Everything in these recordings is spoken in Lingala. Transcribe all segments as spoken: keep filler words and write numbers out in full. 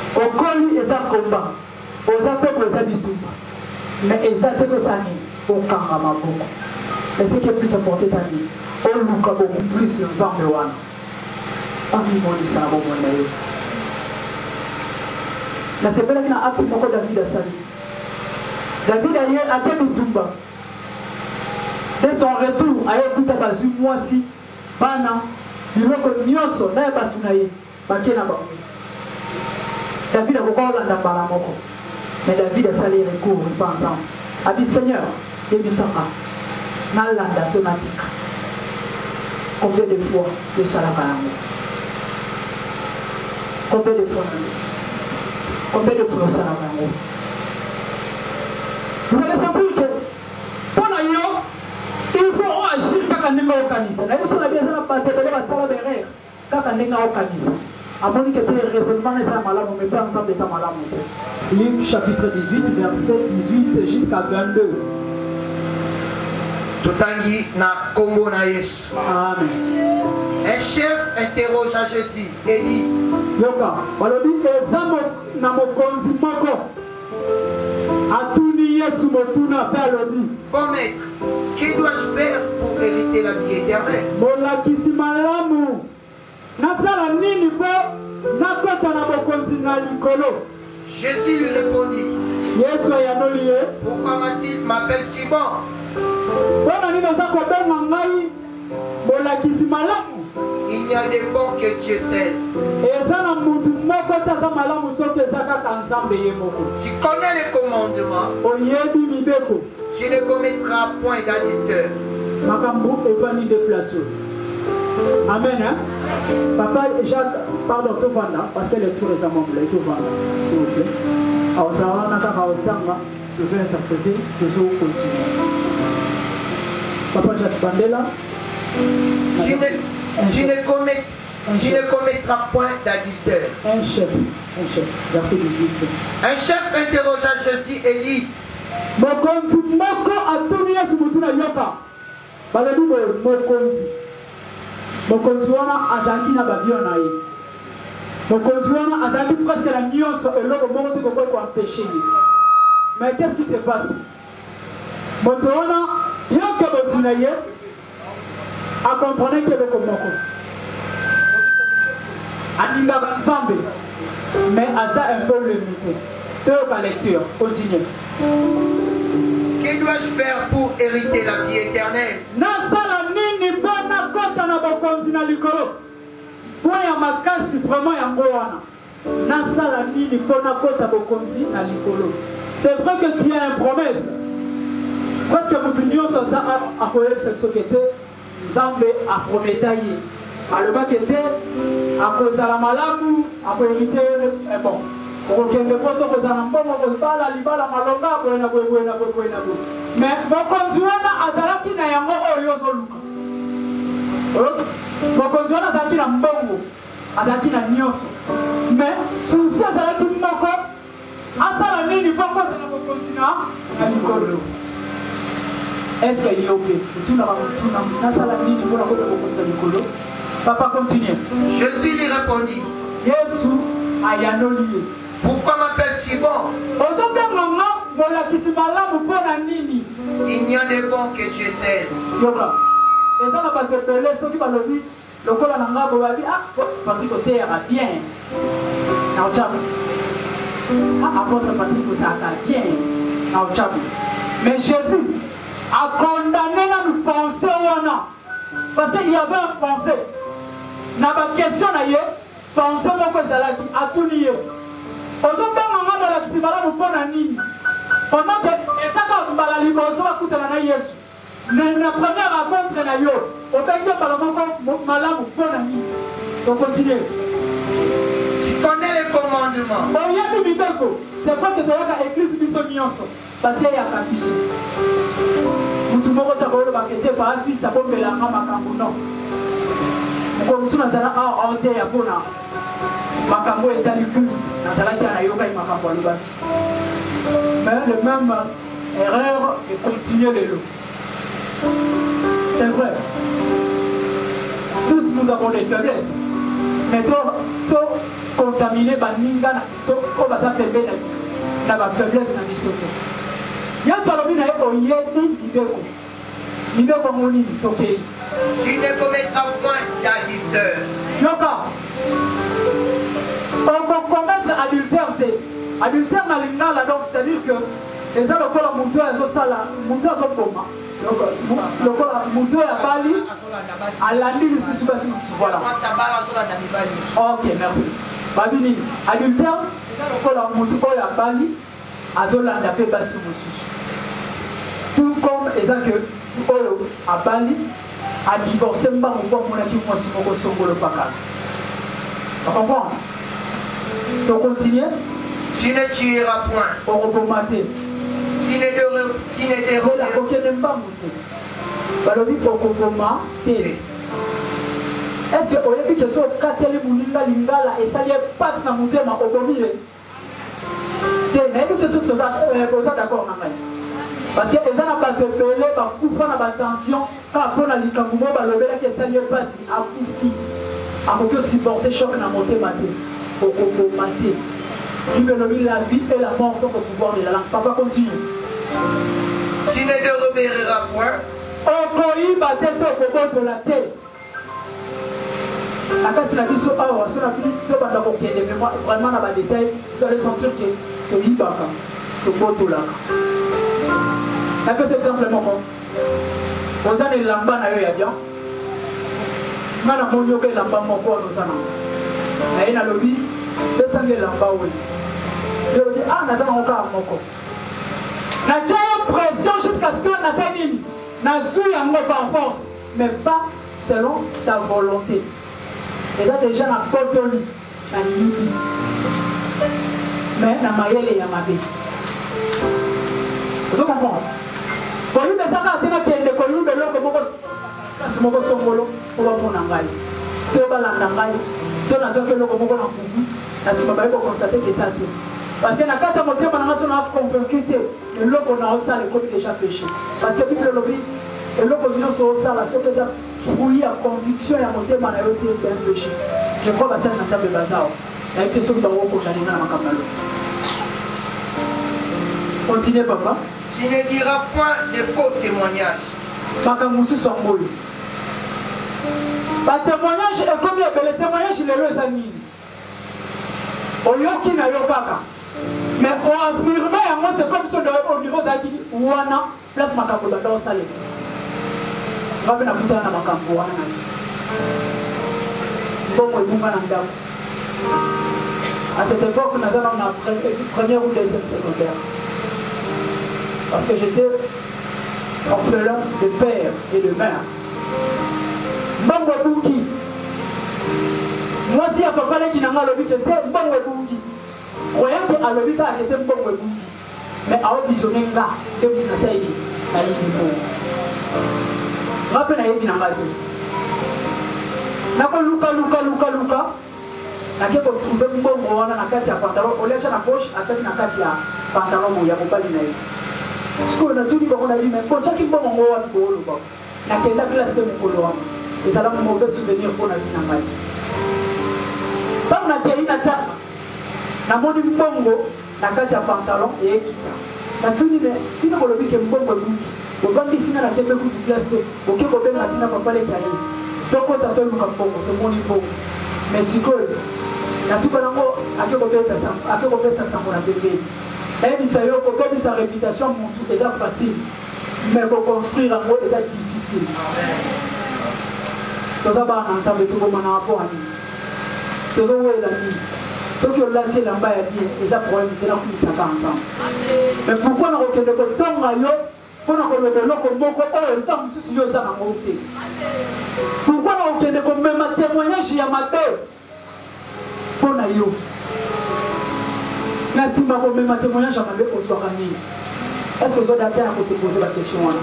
Au coli et ça combat. Aux attaques aux habitudes. Mais les attaques aux amis. Au carama beaucoup. Mais ce qui est plus important, c'est que on loue beaucoup plus les armes de Wana. Parmi mon histoire, mon monnaie. La semaine qui a acté beaucoup David a sali. David a été à Mitumba. Dès son retour, a écouté à Bazu, moi si, Bana, Biloko Nyoso, Naya Batunaye, Bakena Bango. David a beaucoup de Baramoko. Mais David a sali les cours, il pense ensemble. A dit Seigneur, Débissaka, Nalanda Tonatika. Combien de fois de Salakalango? Combien de fois? Combien de fois Salakalango? Vous allez sentir que pendant yo, il faut agir quand on est au canisa. Là, vous savez bien ça, pas te donner la salle derrière. Quand on est au canisa. À mon que tes raisonnements et ça malade, on met pas ensemble ça malade. Luc chapitre dix-huit, verset dix-huit jusqu'à vingt-deux. Totangi na Congo na Yesu. Amen. Un chef interroge à Jésus et dit Yoka, balobi ezamo na mokonzi moko. Atuni Yesu motuna balobi. Bon maître, que dois-je faire pour hériter la vie éternelle? Molakisi malamu. Nasala nini po nakota na mokonzi na likolo. Jésus lui répondit. Yesu ayanoli ye. Pourquoi m'appelles-tu m'appelles-tu bon? Il n'y a de bons que Dieu seul. Tu connais les commandements. Tu ne commettras point d'adultère. Amen. Hein? Papa Jacques, pardon, tout va là, parce que les lecture est à mon blé, tout va là, s'il vous plaît. Alors, ça va, on a je vais interpréter, je vais continuer. Papa Jacques Bandela. Tu ne, tu ne, commets, tu ne commettras point d'adultère. Un chef, un chef, verset dix-huit. Un chef interrogea Jésus et dit Mokonzi moko atuni Yesu mutuna yoka. Balobi mokonzi. Mokonzi wana azalaki na babio na ye. Mokonzi wana azalaki presque la nyonso eloko moko te koko ko empêcher. Mais qu'est-ce qui se passe? Moto wana yoka bosuna ye a comprendre que eloko moko. Aninga Nzambe. Mais aza un peu limité. Deux lecture, continue. Que dois-je faire pour hériter la vie éternelle? Nasala nini bona kota na bokonzi na likolo. Poya makasi vraiment yango wana. Nasala nini bona kota bokonzi na likolo. C'est vrai que tu as une promesse. Parce que mutu nyonso za a koyeba cette société, Nzambe a prometaye. Aloba kete a kozala malamu, a koyhériter bon. Okende poto kozala mbongo kozala libala malonga koyena koyena koyena mais mokonzi wana azalaki na yango oyo zoluka mokonzi wana azalaki na mbongo azalaki na nyonso mais susi azalaki moko asala nini poko na mokonzi na likolo. Est-ce que yoke tuna tuna nasala nini pona kota mokonzi na likolo? Papa continue. Jésus lui répondit. Yesu ayanoli. Pourquoi m'appelles-tu bon? Il n'y a de bon que Dieu seul. Yoka. Et ça n'a pas de belé, ceux qui va le dire, le col à l'anga, vous avez dit, ah, Patrick Côté a bien. Now, Tchab. Ah, votre Patrick Côté a bien. Now, Tchab. Mais Jésus a condamné la pensée ou non. Parce qu'il y avait une pensée. N'a pas de question d'ailleurs. Pensez moi que c'est là qui a tout lié. Aujourd'hui, maman va la kisibala mu pona nini. Pendant que ezaka mbala liboso ba kutana na Yesu. Na première rencontre na yo, obengi bala moko malamu pona nini. Donc continuez. Tu connais les commandements. Bon, ya tu bibeko. C'est pas que tu as église biso nyonso. Bate ya kabiso. Mutu moko ta ko ba kete ba fils a bombela makambo non. Ko musuna zala a ote ya pona. Makambo est dans le culte. Mais le même erreur est continuer les lots. C'est vrai. Tous nous avons des faiblesses. mais to contaminer baninga na biso ko baza pembe na biso na ba faiblesse na biso te yesu alobi na ye oyebi libeko libeko ngoni tokei tu ne commettras point d'adultère. yoka on peut commettre adultère te adultère na lingala donc c'est à dire que eza lokola mutu azosala mutu azoboma lokola mutu ya bali alandi lisusu basi mosusu voilà ok merci babi nini adultère eza lokola mutu oyo abali azolanda mpe basi mosusu tout comme eza ke oyo abali adivorce mbango mpo amonaki mwasi moko songolo pakala ocomprendre to continue. Tu ne tueras point. Orobomaté. Tu ne déroberas point. Balobi okoboma te. Est-ce que oyebi que so kateli muninga lingala esali passe na mutema obomi te na yebi que so toza toza d'accord na ngai parce que eza na bato ebele bakufa na batension ka mpona likambo mo balobelaki esali epasi akufi akoki osupporte choc na motema te okoboma te. La vie et la mort sont au pouvoir de la langue. Papa continue. Tu ne déroberas point. Okoyi batete okoboto la terre. La carte la vie sur awa, sur la vie, sur banda kokende, mais moi vraiment dans les détails, vous allez sentir que que libaka, que boto la. La carte c'est simplement quoi. Vous avez lamba na yo ya bien. Mana monyo ke lamba moko no sana. Na ina lobi, pesa nge lamba we. Je dis, ah, nous avons encore moko. Nous avons pression jusqu'à ce que nous ayons nous ayons par force, mais pas selon ta volonté. Et là, déjà, nous avons pas de mais nous avons maillé les yamabé. Vous comprenez? Pour lui, mais ça, quand on a été de Colombe, de l'eau, c'est mon songolo pour le monde en gagne. Tu vas l'engager, tu vas l'engager, tu vas l'engager, tu vas constater que ça tient. Parce que dans le cas de mon thème, on a convaincu que l'eau qu'on a au sol est déjà péché. Parce que Bible le dit, l'eau qu'on a au sol, c'est que ça fouille à conviction et à mon thème, c'est un péché. Je crois que c'est un ensemble de bazar. Il y a été sauvé dans le haut condamné dans la macamalo. Continuez, papa. Tu ne diras point de faux témoignages. Papa Moussou sont molles. Par témoignage, et comme le témoignage, il est le amis. Oyoki na yokaka. Mais on a affirmé, c'est comme si on niveau Zaki, Ouana, place Makambo dans le salé. On va venir à Makambo. Bon, on va à cette époque, nous avons la première ou deuxième secondaire. Parce que j'étais orphelin de père et de mère. Mbangwa Bouki. Moi, si à papa qui n'a pas le but, c'était Mbangwa Bouki. Croyant que à l'hôpital était un bon bébé, mais à visionner là, que vous n'avez pas eu. Rappelez à Ebinamati. Nako Luka Luka Luka Luka. Nako trouver un bon moment dans la carte à pantalon. Au lieu de la poche, à chaque carte à pantalon, il y a pas de naïf. Ce qu'on a tout dit, on a dit, mais pour chaque bon moment, on peut le voir. Nako la classe de mon colorant. Et ça a un mauvais souvenir pour la vie dans la vie. Pas on a été inattable. Na moni mbongo na kati ya pantalon et kita na tuni ne kina kolobi ke mbongo buki obandi sina na tembe ku place oke ko benga tina papa le kali toko tato luka mbongo to moni mbongo mais sikoyo na siko nango ake ko beta sam ake ko pesa sambo na bébé et bisa yo ko ko bisa réputation mutu déjà facile mais ko construire ngo déjà difficile to za ba na ensemble to ko mana hapo ani to zo wela ni. Ceux qui ont lancé là-bas, ils ont problème de s'entendre ensemble. Mais pourquoi on a reconnu que tant à yo, pour nous reconnaître que nous avons tant de soucis à monter. Pourquoi on a reconnu que même un témoignage il y a ma paix pour nous yo. Na si ma même un témoignage à ma paix pour soi gagner. Est-ce que vous avez atteint à se poser la question là?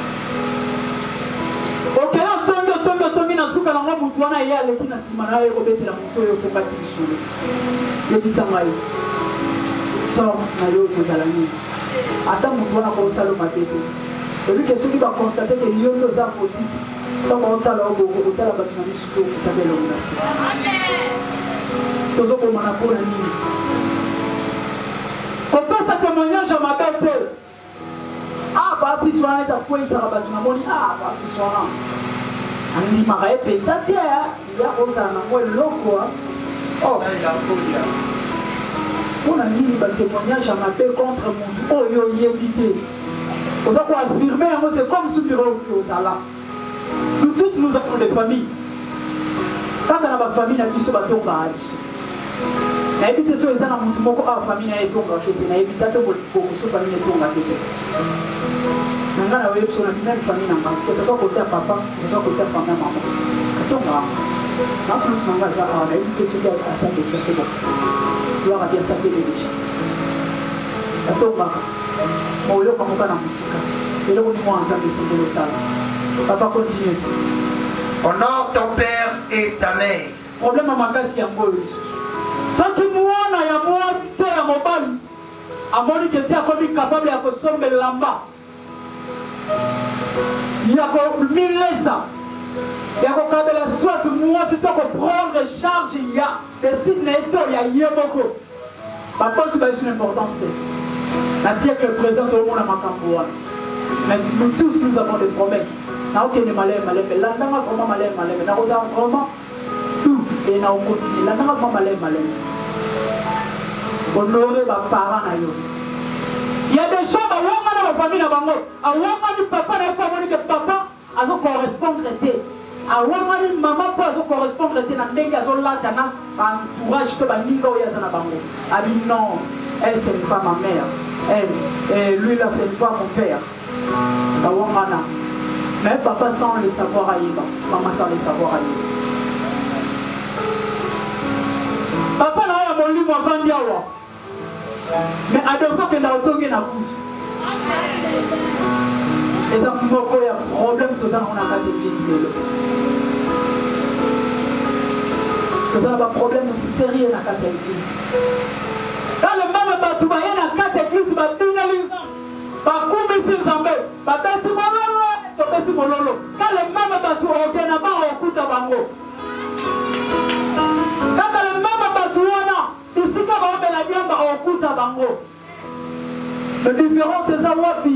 Ok, on tombe, on tombe, on tombe dans ce cas-là, on va y aller qui n'a si mal à y remettre la moto et au combat qui est le dit ça maï. Sors, naïo, vous allez aller. Attends, vous voyez comment ça le matin. Et lui, que celui qui va constater que l'union nous a fautif. Tant qu'on t'a là, on t'a la bâtiment sur tout, on t'a fait l'organisation. Tous autres, on a pour la nuit. On passe un témoignage à ma bête. Ah, bah, puis soin, il a quoi, il s'en a battu. Ah, bah, puis soin. On dit, ma répète, ça t'est, il y a Rosa, on a quoi, l'eau, quoi. Oh, on a mis un témoignage à ma bête contre mon. Oh, yo, il est évité. On doit affirmer, c'est comme ce bureau qui est au salaire. Nous tous, nous avons des familles. Quand on a ma famille, on a dit que bateau va aller. On a évité ça, on a dit que la famille a été tombée. On a évité ça, on a dit que la famille est tombée. On a dit que la famille n'a pas. Que ce soit côté papa, que ce soit côté maman. On a évité ce qui a été fait. C'est bon. Tu vas dire ça, c'est déjà. On va pas la musique. Et là, on va entendre le salon. Papa continue. Honore ton père et ta mère. Problème à ma casse, il y a un mot. Ça qui moi, il y a moi, tu es à mon bal. À mon qui était capable de sommer le lamba. Il y a mille ça. Il y a capable soit moi, si tu as prendre charge, il y a petit netto, il y a beaucoup. Papa, tu vas une importance. La siècle présent, tout le monde a ma campagne. Mais nous tous, nous avons des promesses. N'a aucun malheur, malheur, mais là, n'a pas vraiment malheur, malheur, mais n'a pas vraiment tout. Et n'a pas continué. Là, n'a pas vraiment malheur, malheur. Honorer ma parents. Il y a des gens, à ma famille, à ma papa, n'a pas que papa, à nous correspondre. À maman, pas à correspondre. À n'enga, à là, à entourage, que ma ninga, ou yazana bango. Ah, non, elle, ce n'est pas ma mère. Elle, et lui là, c'est pas mon père. Mais papa sans le savoir à Iba, maman sans le savoir à Iba. Papa n'a pas mon livre avant d'Yawa. Mais à deux fois que n'a autant que n'a pousse. Et ça, il y a un problème, tout ça, on a quatre églises. Tout ça, il y a un problème sérieux dans quatre églises. Quand le même bateau va y avoir quatre églises, va finaliser. Va couper ses zambés. Va bêter mololo. Va bêter mololo. Quand le même bateau va y avoir un coup de bango. Quand le même bateau va ici, quand on va la viande, va un coup de bango. La différence, c'est ça, wapi.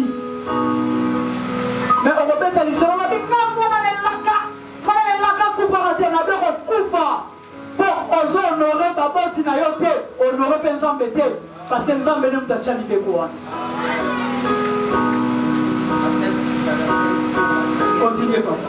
Mais on va bêter les gens. On va dire, non, on va les laka. On va les laka coupa rater. On va dire, on coupa. Pour honorer papa Tinayote, honorer Penzambé, parce que Nzambé ne t'a jamais fait quoi. Continuez, papa.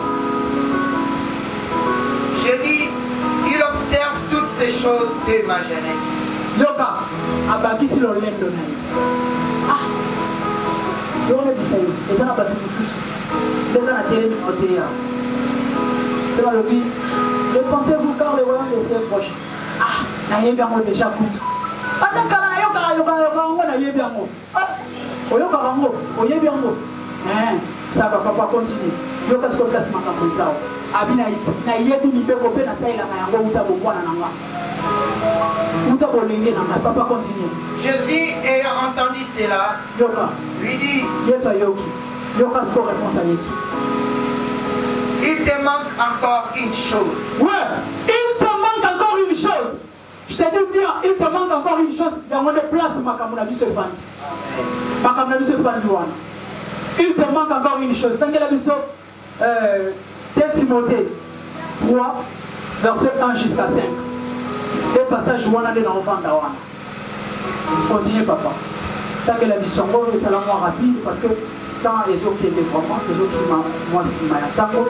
Je dis, il observe toutes ces choses de ma jeunesse. Yoka, abaki si l'on l'aime de naïf. Ah, on a dit ça, et ça n'a pas tout ici. C'est dans la télé, c'est dans le but. Répentez-vous car les voyants les cieux proches. Ah, naïe bien moi déjà coup. Ah, d'accord, naïe bien moi, naïe bien moi. Ah, oyo karango, oyo bien moi. Hein, ça va pas continuer. Yo parce que place ma comme ça. Abina ici, naïe bien ni beko pe na ça il a yango uta bo na nanga. Uta bo lenge na ma papa continue. Jésus ayant entendu cela, Yoka, lui dit, Yesu yoki. Yoka ce réponse à Yesu. Il te manque encore une chose. Ouais, il te manque encore une chose. Je te dis bien, il te manque encore une chose. Il y a mon place, ma camouflage se fend. Ma camouflage se fend. Il te manque encore une chose. Dans quel abisso euh, deux Timothée trois, verset un jusqu'à cinq. Et passage où on a des enfants d'Awana. Continuez, papa. Tant que la mission, c'est la moins rapide parce que tant les autres qui étaient vraiment, les autres qui m'ont moi si m'a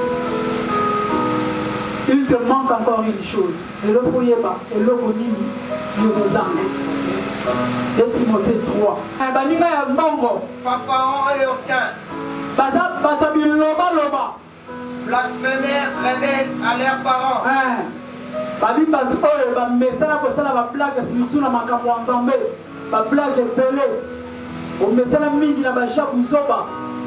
il te manque encore une chose. Et le foyer bas, et le bonini, il nous en et Timothée trois. Et banina ya mbongo. Fanfaron et Octin. Baza batabi loba loba. Blasphémeurs, rebelles à leurs parents. Hein. Babi batu oyo ba mesala ko sala ba blague surtout na makambo nzambe. Ba blague pelé. O mesala mingi na ba shaku zoba.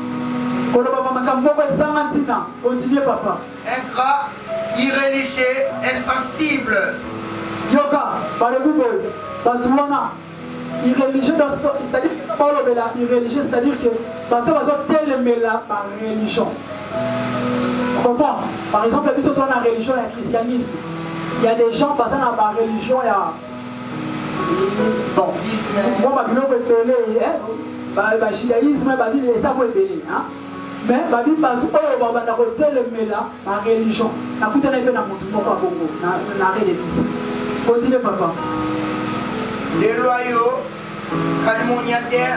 Continuez, papa. Ingrat, irréligieux, insensible. Yoka, par le bout, Batouana, irréligieux, c'est-à-dire que irréligieux, c'est-à-dire que Batou va tel la religion. comprends? Par exemple, si on a la religion et le christianisme, il y a des gens passant dans la religion, il y a. Bon, moi, je vais vous dire, le judaïsme, je vais vous dire, mais je vais vous dire, la religion, je vais vous dire, l'arrêt de tout. Continuez, papa. Les loyaux, calomniateurs,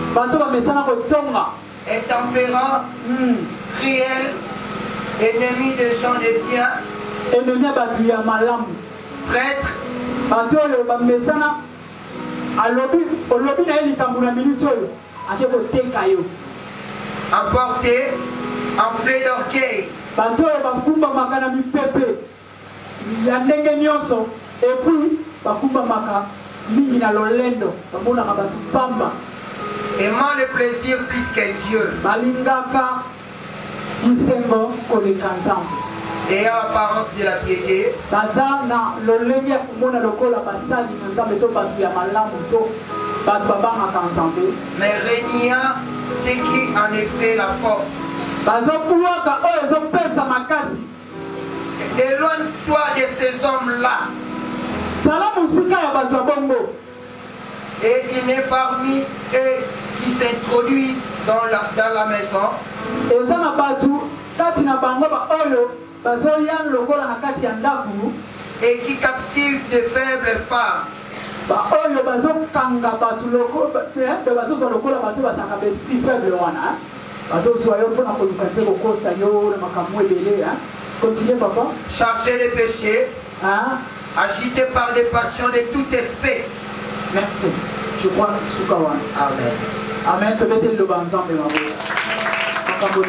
intempérants, cruels, ennemis des gens de bien, ennemis de malam, traîtres, batoyo bamesana alobi olobi na eli kambuna minute oyo akeko teka yo enfortés, enflés d'orgueil, batoyo bakumba makana mipepe ya ndenge nyonso et puis bakumba maka mingi na lolendo bamona ka batu pamba aimant le plaisir plus que Dieu, balingaka isengo koleka nzambe ayant l'apparence de la piété, baza na lolenge kumona lokola basali na nzambe to batu ya malamu to batu babangaka nzambe mais régnant ce qui en effet la force. bazopuwaka oyo ezopesa makasi. Éloigne-toi de ces hommes-là. Sala musika ya batu ya bongo. Et il est parmi eux qui s'introduisent dans la, dans la maison. Eza na batu kati na bango ba oyo bazoya lokola na kati ya ndaku et qui captive de faibles femmes. Ba oyo bazokanga batu lokola bazozo lokola batu basaka ba esprit faible wana bazozo yo mpona koluka te kokosa yo na makambo ebele. Continuez papa. Chargé de péché, hein? Agité par des passions de toute espèce. Merci. Je crois Sukawan. Amen. Amen. Te mettez le banzan de ma voix.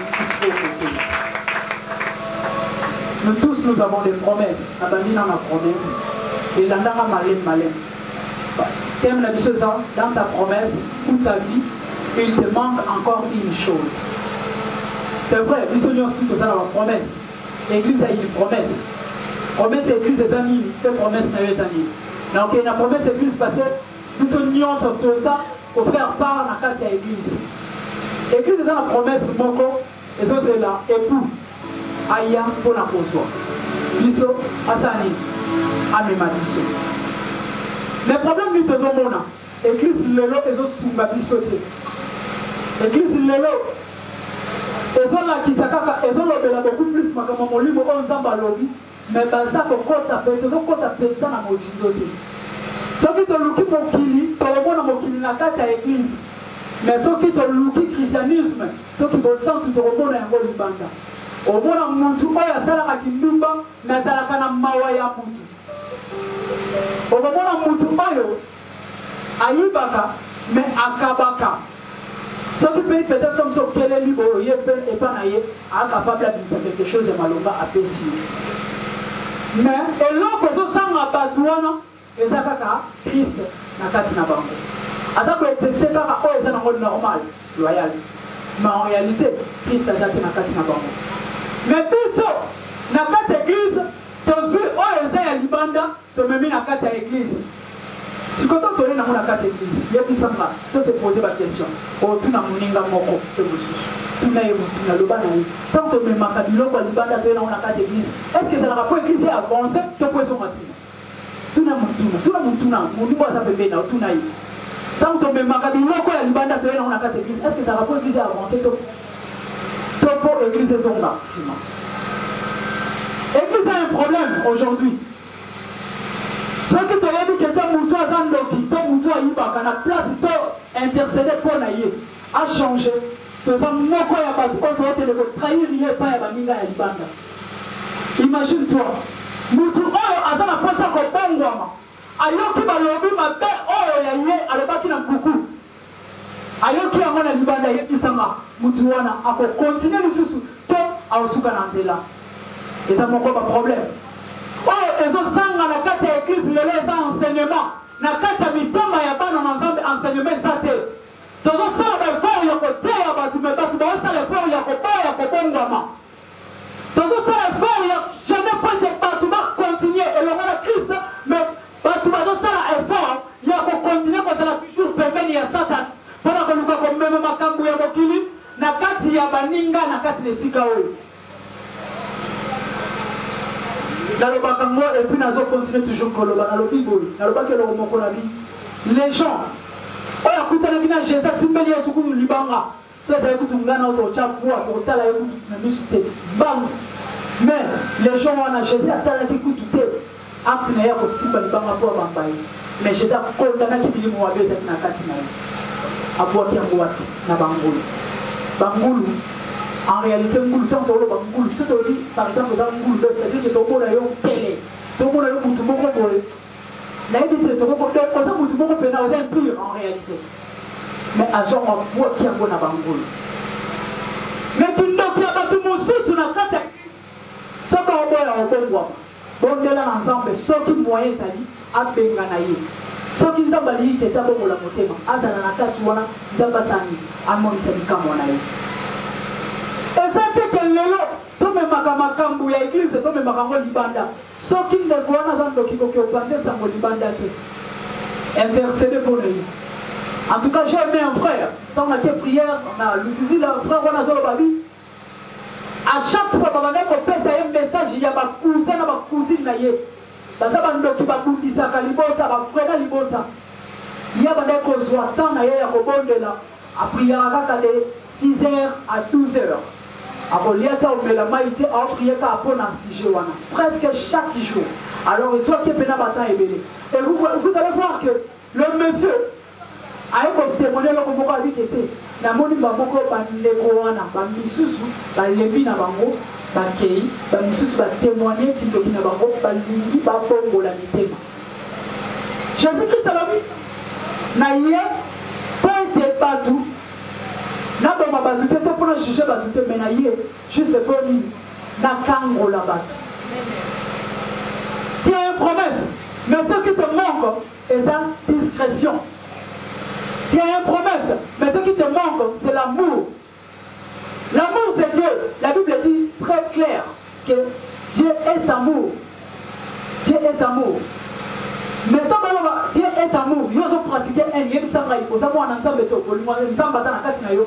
Nous tous, nous avons des promesses. Abandine ma promesse. Et l'andara malem malem. T'aimes la chose dans ta promesse, toute ta vie, il te manque encore une chose. C'est vrai, nous sommes tous dans la promesse. L'église a une promesse. Promesse église des amis, que promesse n'a eu amis. Donc la promesse église passée, nous sommes sur tout ça pour faire part dans la église. Église a la promesse moko, et ça c'est là, époux, aya pour la poswa. Biso, asani, amema biso. Le problème nous faisons mona, église lelo et zo sunga biso te. Église lelo. Ils ont la kisakaka, ils ont l'obéla beaucoup plus makama molimo on zamba lobi, mais baza ko kota pe, ils ont kota pensa na mozindo te. Soki to luki mokili, to omona mokili na kati ya église. Mais soki to luki christianisme, to ki bosan to omona yango libanda. Omona muntu oyo asalaka kindumba, mais asalaka na mawa ya mutu. Omona muntu oyo ayibaka, mais akabaka. Ce qui peut peut-être comme ça, quel est le livre, il est pas capable de dire quelque chose de malonga à Pessi. Mais, et là, quand on s'en a batouana, et ça, c'est Christ, na katina bango. Alors que c'est ça, oh, c'est un normal, loyal. Mais en réalité, Christ a zati na katina bango. Mais tout ça, na katina église, tu suis, oh, c'est un libanda, tu me mets na katina église. Si quand on tourne dans la carte église, il y a qui s'en va, tu se poser la question. Oh, tu n'as pas moko, tu tu n'as pas le banani. Tant que tu m'as dit, l'eau, tu vas dans la carte église. Est-ce que ça n'a pas église avancée? Tu peux son massif. Tu n'as pas tu n'as pas tu n'as pas tu n'as pas tu n'as pas tant que tu m'as dit, l'eau, tu vas dans la carte église. Est-ce que ça n'a pas église avancée? Tu peux église son maximum. L'église a un problème aujourd'hui. Ce qui te dit que ton mouton a zandoki, ton mouton a yibaka, na place to intercéder pour naïe, a changé. Tu vas moko ya batu, on doit te trahir yé pa ya baminga ya libanda. Imagine-toi, mouton oyo azana posa ko bongwama, ayoki balobi mabe oyo ya yé alobaki na kuku. Ayoki yango na libanda yé bisanga, mouton wana ako continuer lisusu to aosuka na nzela. Et ça moko ba problème. Oh, ils ont sang à la carte de l'église, les enseignements. La carte de mitamba ya bana na nzambe enseignement zate. Tozo sala ba fort ya ko te ya ba tu me ba tu ba sala fort ya ko ba ya ko bongama. Tozo sala fort ya je ne pas te ba tu va continuer et le roi Christ mais ba tu ba sala effort ya ko continuer ko sala toujours pembeni ya Satan. Pona ko luka ko meme makambu ya mokili na kati ya baninga na kati de sika oyo. Et puis nous continuer toujours à les gens, oh, écoutez, Jésus, si vous avez un Libanga, si vous avez un mais les gens ont Jésus à tala qui coûte tout acte na ya ko simba libanga pour bambaye mais Jésus a condamné qui bili mo abeza na katina abo ki ngo wati na bangulu bangulu en réalité ngulu tant que bangulu c'est to dit par exemple dans ngulu c'est-à-dire que to mona yo télé to mona yo mutu moko boye na évité to moko to ko mutu moko pena o impur en réalité mais à genre abo ki ngo na bangulu mais tu n'as pas tout mon sou sur la carte. Ce qu'on voit en Congo, on est là ensemble, ceux qui moyens s'allie à Benganaï. Ceux qui ont bali qui étaient bon la motema, Azana Nakatuana, Zabasani, Amon Sabikamonaï. Et ça fait que l'élo, tout le Makamakambu, il y a église, tout le Makambo Libanda. Ceux qui ne voient pas dans le Kiko qui ont planté Sambo Libanda, intercédé pour lui. En tout cas, j'ai aimé un frère. Dans la prière, on a l'utilisé le frère Wanazolo Babi. À chaque fois que on fait un message, il y a des cousins et des cousines. Il y a des gens qui ont dit ça, il y a des frères il y a des gens qui ont temps à prier de six heures à douze heures. Après, il y a des gens presque chaque jour. Alors, il y a des gens et vous, vous allez voir que le monsieur a témoigné le qui était. Namoni bamoko bandeko wana bamisusu balembi na bango bakei bamisusu batémoigner kindoki na bango balingi babongola mitema. Jésus-Christ alobi na ye pete batu na boma batu te pour na juger batu te mais na ye juste pour lui na kangola batu. Tu as une promesse mais ce qui te manque est la discrétion. Tu as une promesse, mais ce qui te manque, c'est l'amour. L'amour, c'est Dieu. La Bible dit très clair que Dieu est amour. Dieu est amour. Mais tant que Dieu est amour, il faut pratiquer un lien sans rail. Pour ça, on a ensemble de tout. On a ensemble de tout.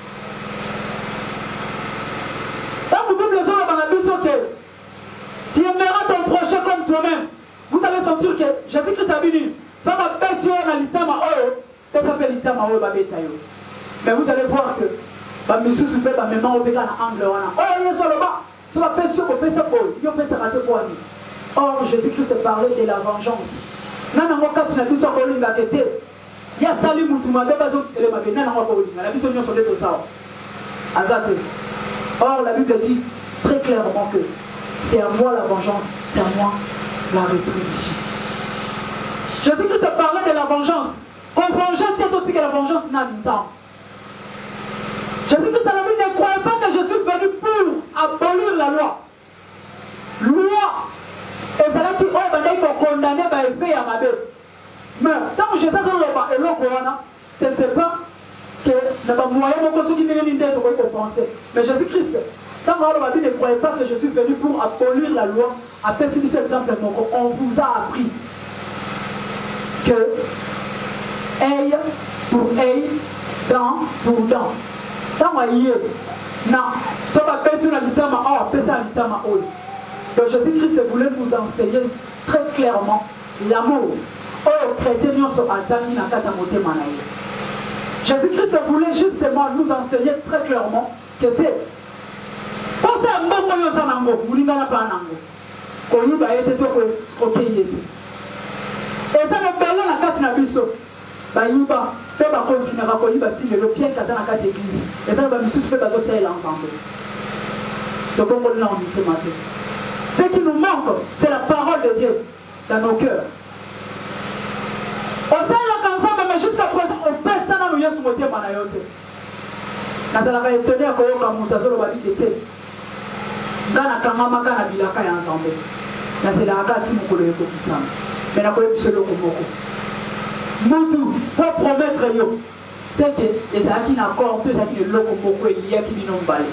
Dans la Bible, on a vu que tu aimeras ton prochain comme toi-même. Vous allez sentir que Jésus-Christ a dit, ça va faire Dieu dans l'itama oyo. Ça s'appelle l'itama oyo babetayo. Mais vous allez voir que bah monsieur se fait bah même on peut dans angle wana. Oh il est sur le bas. Ça va faire sur on peut ça pour. Il peut ça rater pour lui. Or Jésus-Christ parlait de la vengeance. Nana mo kati na biso ko linga kete. Ya sali mutu mabe bazo tele mabe nana mo ko linga. La biso nyo sur les deux ça. Azate. Or la Bible dit très clairement que c'est à moi la vengeance, c'est à moi la rétribution. Jésus-Christ parlait de la vengeance. Qu'on vengeance, c'est aussi que la vengeance n'a pas de sang. Jésus-Christ a dit, ne croyez pas que je suis venu pour abolir la loi. Loi. Et c'est là qui ont condamné par effet à ma bête. Mais tant que Jésus a dit, et l'eau, ce n'était pas que ne pas moyen de ce qui vient d'être compensé. Mais Jésus-Christ, tant qu'on a dit, ne croyez pas que je suis venu pour abolir la loi. Après, c'est cet exemple, on vous a appris que œil pour œil, dent pour dent. Tant qu'on y est, non, ça va pas être un litama, oh, c'est un litama, oh. Donc Jésus-Christ voulait nous enseigner très clairement l'amour. Oh, chrétien, nous sommes à Zani, na kata moté manaï. Jésus-Christ voulait justement nous enseigner très clairement que c'est. Pensez à moi, moi, yo sanango, moulinga na pa nango. Koyi ba yete to ko skoke yete. Et ça ne parle la kata na biso. Bayiba, fait ba continuer à koyi ba ti le pied kaza na kata église. Et ça ba misus fait ba do sel ensemble. Donc on va l'enviter maintenant. Ce qui nous manque, c'est la parole de Dieu dans nos cœurs. On sait l'ensemble, mais jusqu'à présent, on peut ça dans le sur le manayote. Quand ça va étonner à Koyoka Moutazolo Babikete, Gana Kamama Gana Bilaka ensemble. Là, c'est la Akati Mukolo Yoko Kisam. Mais la Koyoka Solo Komoko. Moutou, pour promettre yo, c'est que les Aki n'accordent plus avec le Loko Moko et l'Ia qui n'ont pas.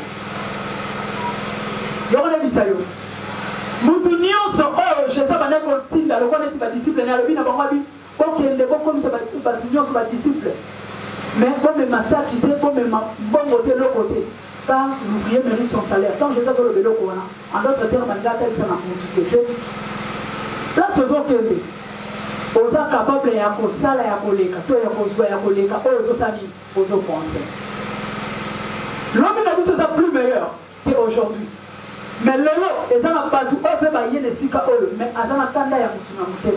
Y'aura des bisayo. Moutou Nyonso, oh, je sais pas, on est là, le connaît pas disciple, n'a le bin à Bangabi. Ok, les bons comme ça, Nyonso va disciple. Mais comme ma sac, comme ma bon côté, l'autre côté. quand l'ouvrier mérite son salaire, quand je dis sur le vélo, en d'autres termes, il s'en a monté. Là, ce sont que vous êtes capable de faire ça, de faire ça, de faire ça, de penser. L'homme n'a pas plus meilleur qu'aujourd'hui. Mais le lot, ils n'ont pas tout, ils peuvent pas y aller, mais ils n'ont pas de temps.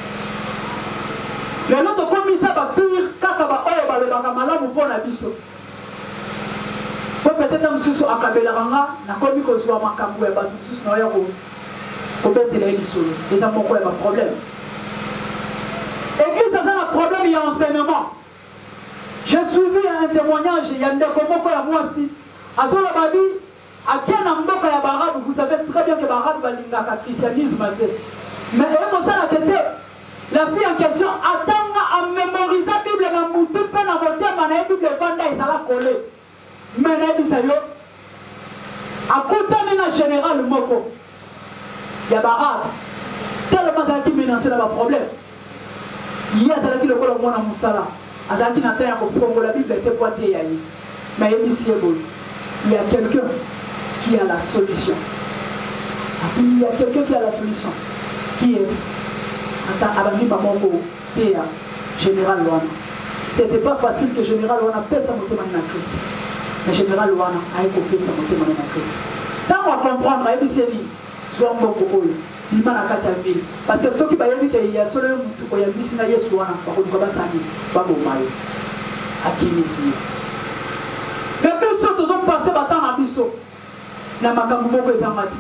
Le lot de commissaire va pire, quand il va y avoir un malade pour la biso. Peut-être que si on a un Ranga, on a commis que soit un camou et battu tous nos héros. On peut être les sous. Les amours ont un problème. Église a un problème, il y a enseignement. J'ai suivi un témoignage, il y a un décommon à moi aussi. À son avis, à qui on a un y a barabe, vous savez très bien que barabe va l'inga le christianisme. Mais comme ça, la tête, la fille en question attend à mémoriser la Bible dans mon tout peu dans mon thème, la Bible vanda et ça l'a collé. Mais la Bible, ça y est. À côté de général Moko, il y a barabe. Tellement ça qui menace là le problème. Il y a ça qui le colle au monde à Moussala. Azaki n'a pas pour la Bible était pointée. Mais il y a quelqu'un qui a la solution. Il y a quelqu'un qui a la solution. Qui est Général Louana. C'était pas facile que Général Louana pèse sa montée en Christ. Mais Général Louana a écopé sa montée en Christ. Tant qu'on va comprendre, il y a des soit un bon coco. Parce que ceux qui va dire qu'il y a seulement un peu de misina Yesu wana par contre comme ça ni pas bon maillot à qui ici mais bien sûr tous ont passé battant à biso na makambo moko ezamati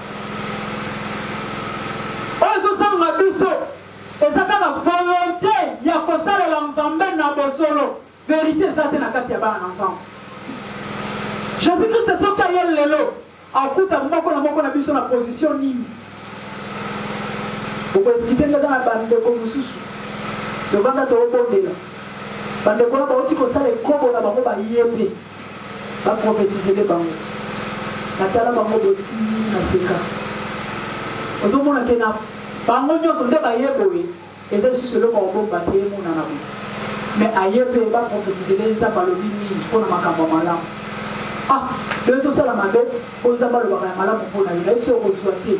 ozo sanga biso ezaka la volonté ya kosala l'ensemble na bosolo vérité ça te na kati ya bana ensemble Jésus-Christ est soka yel lelo akuta moko na moko na biso na position nini. Vous pouvez expliquer dans la bande de Komususu. Le vent de Obondela. Bande de Kola Baoti Kosa et Kobo na Bango ba Yébe. Va prophétiser les Bango. La Tala Bango Boti na Seka. Aux hommes qui na Bango Nyon de ba Yébe. Et c'est sur le Bango Baté Mounanabu. Mais à Yébe va prophétiser les Abalobini pour la Makamba Malam. Ah, le tout ça la mandé. On s'abat le Bakaya Malam pour la vie. Il faut reçoiter.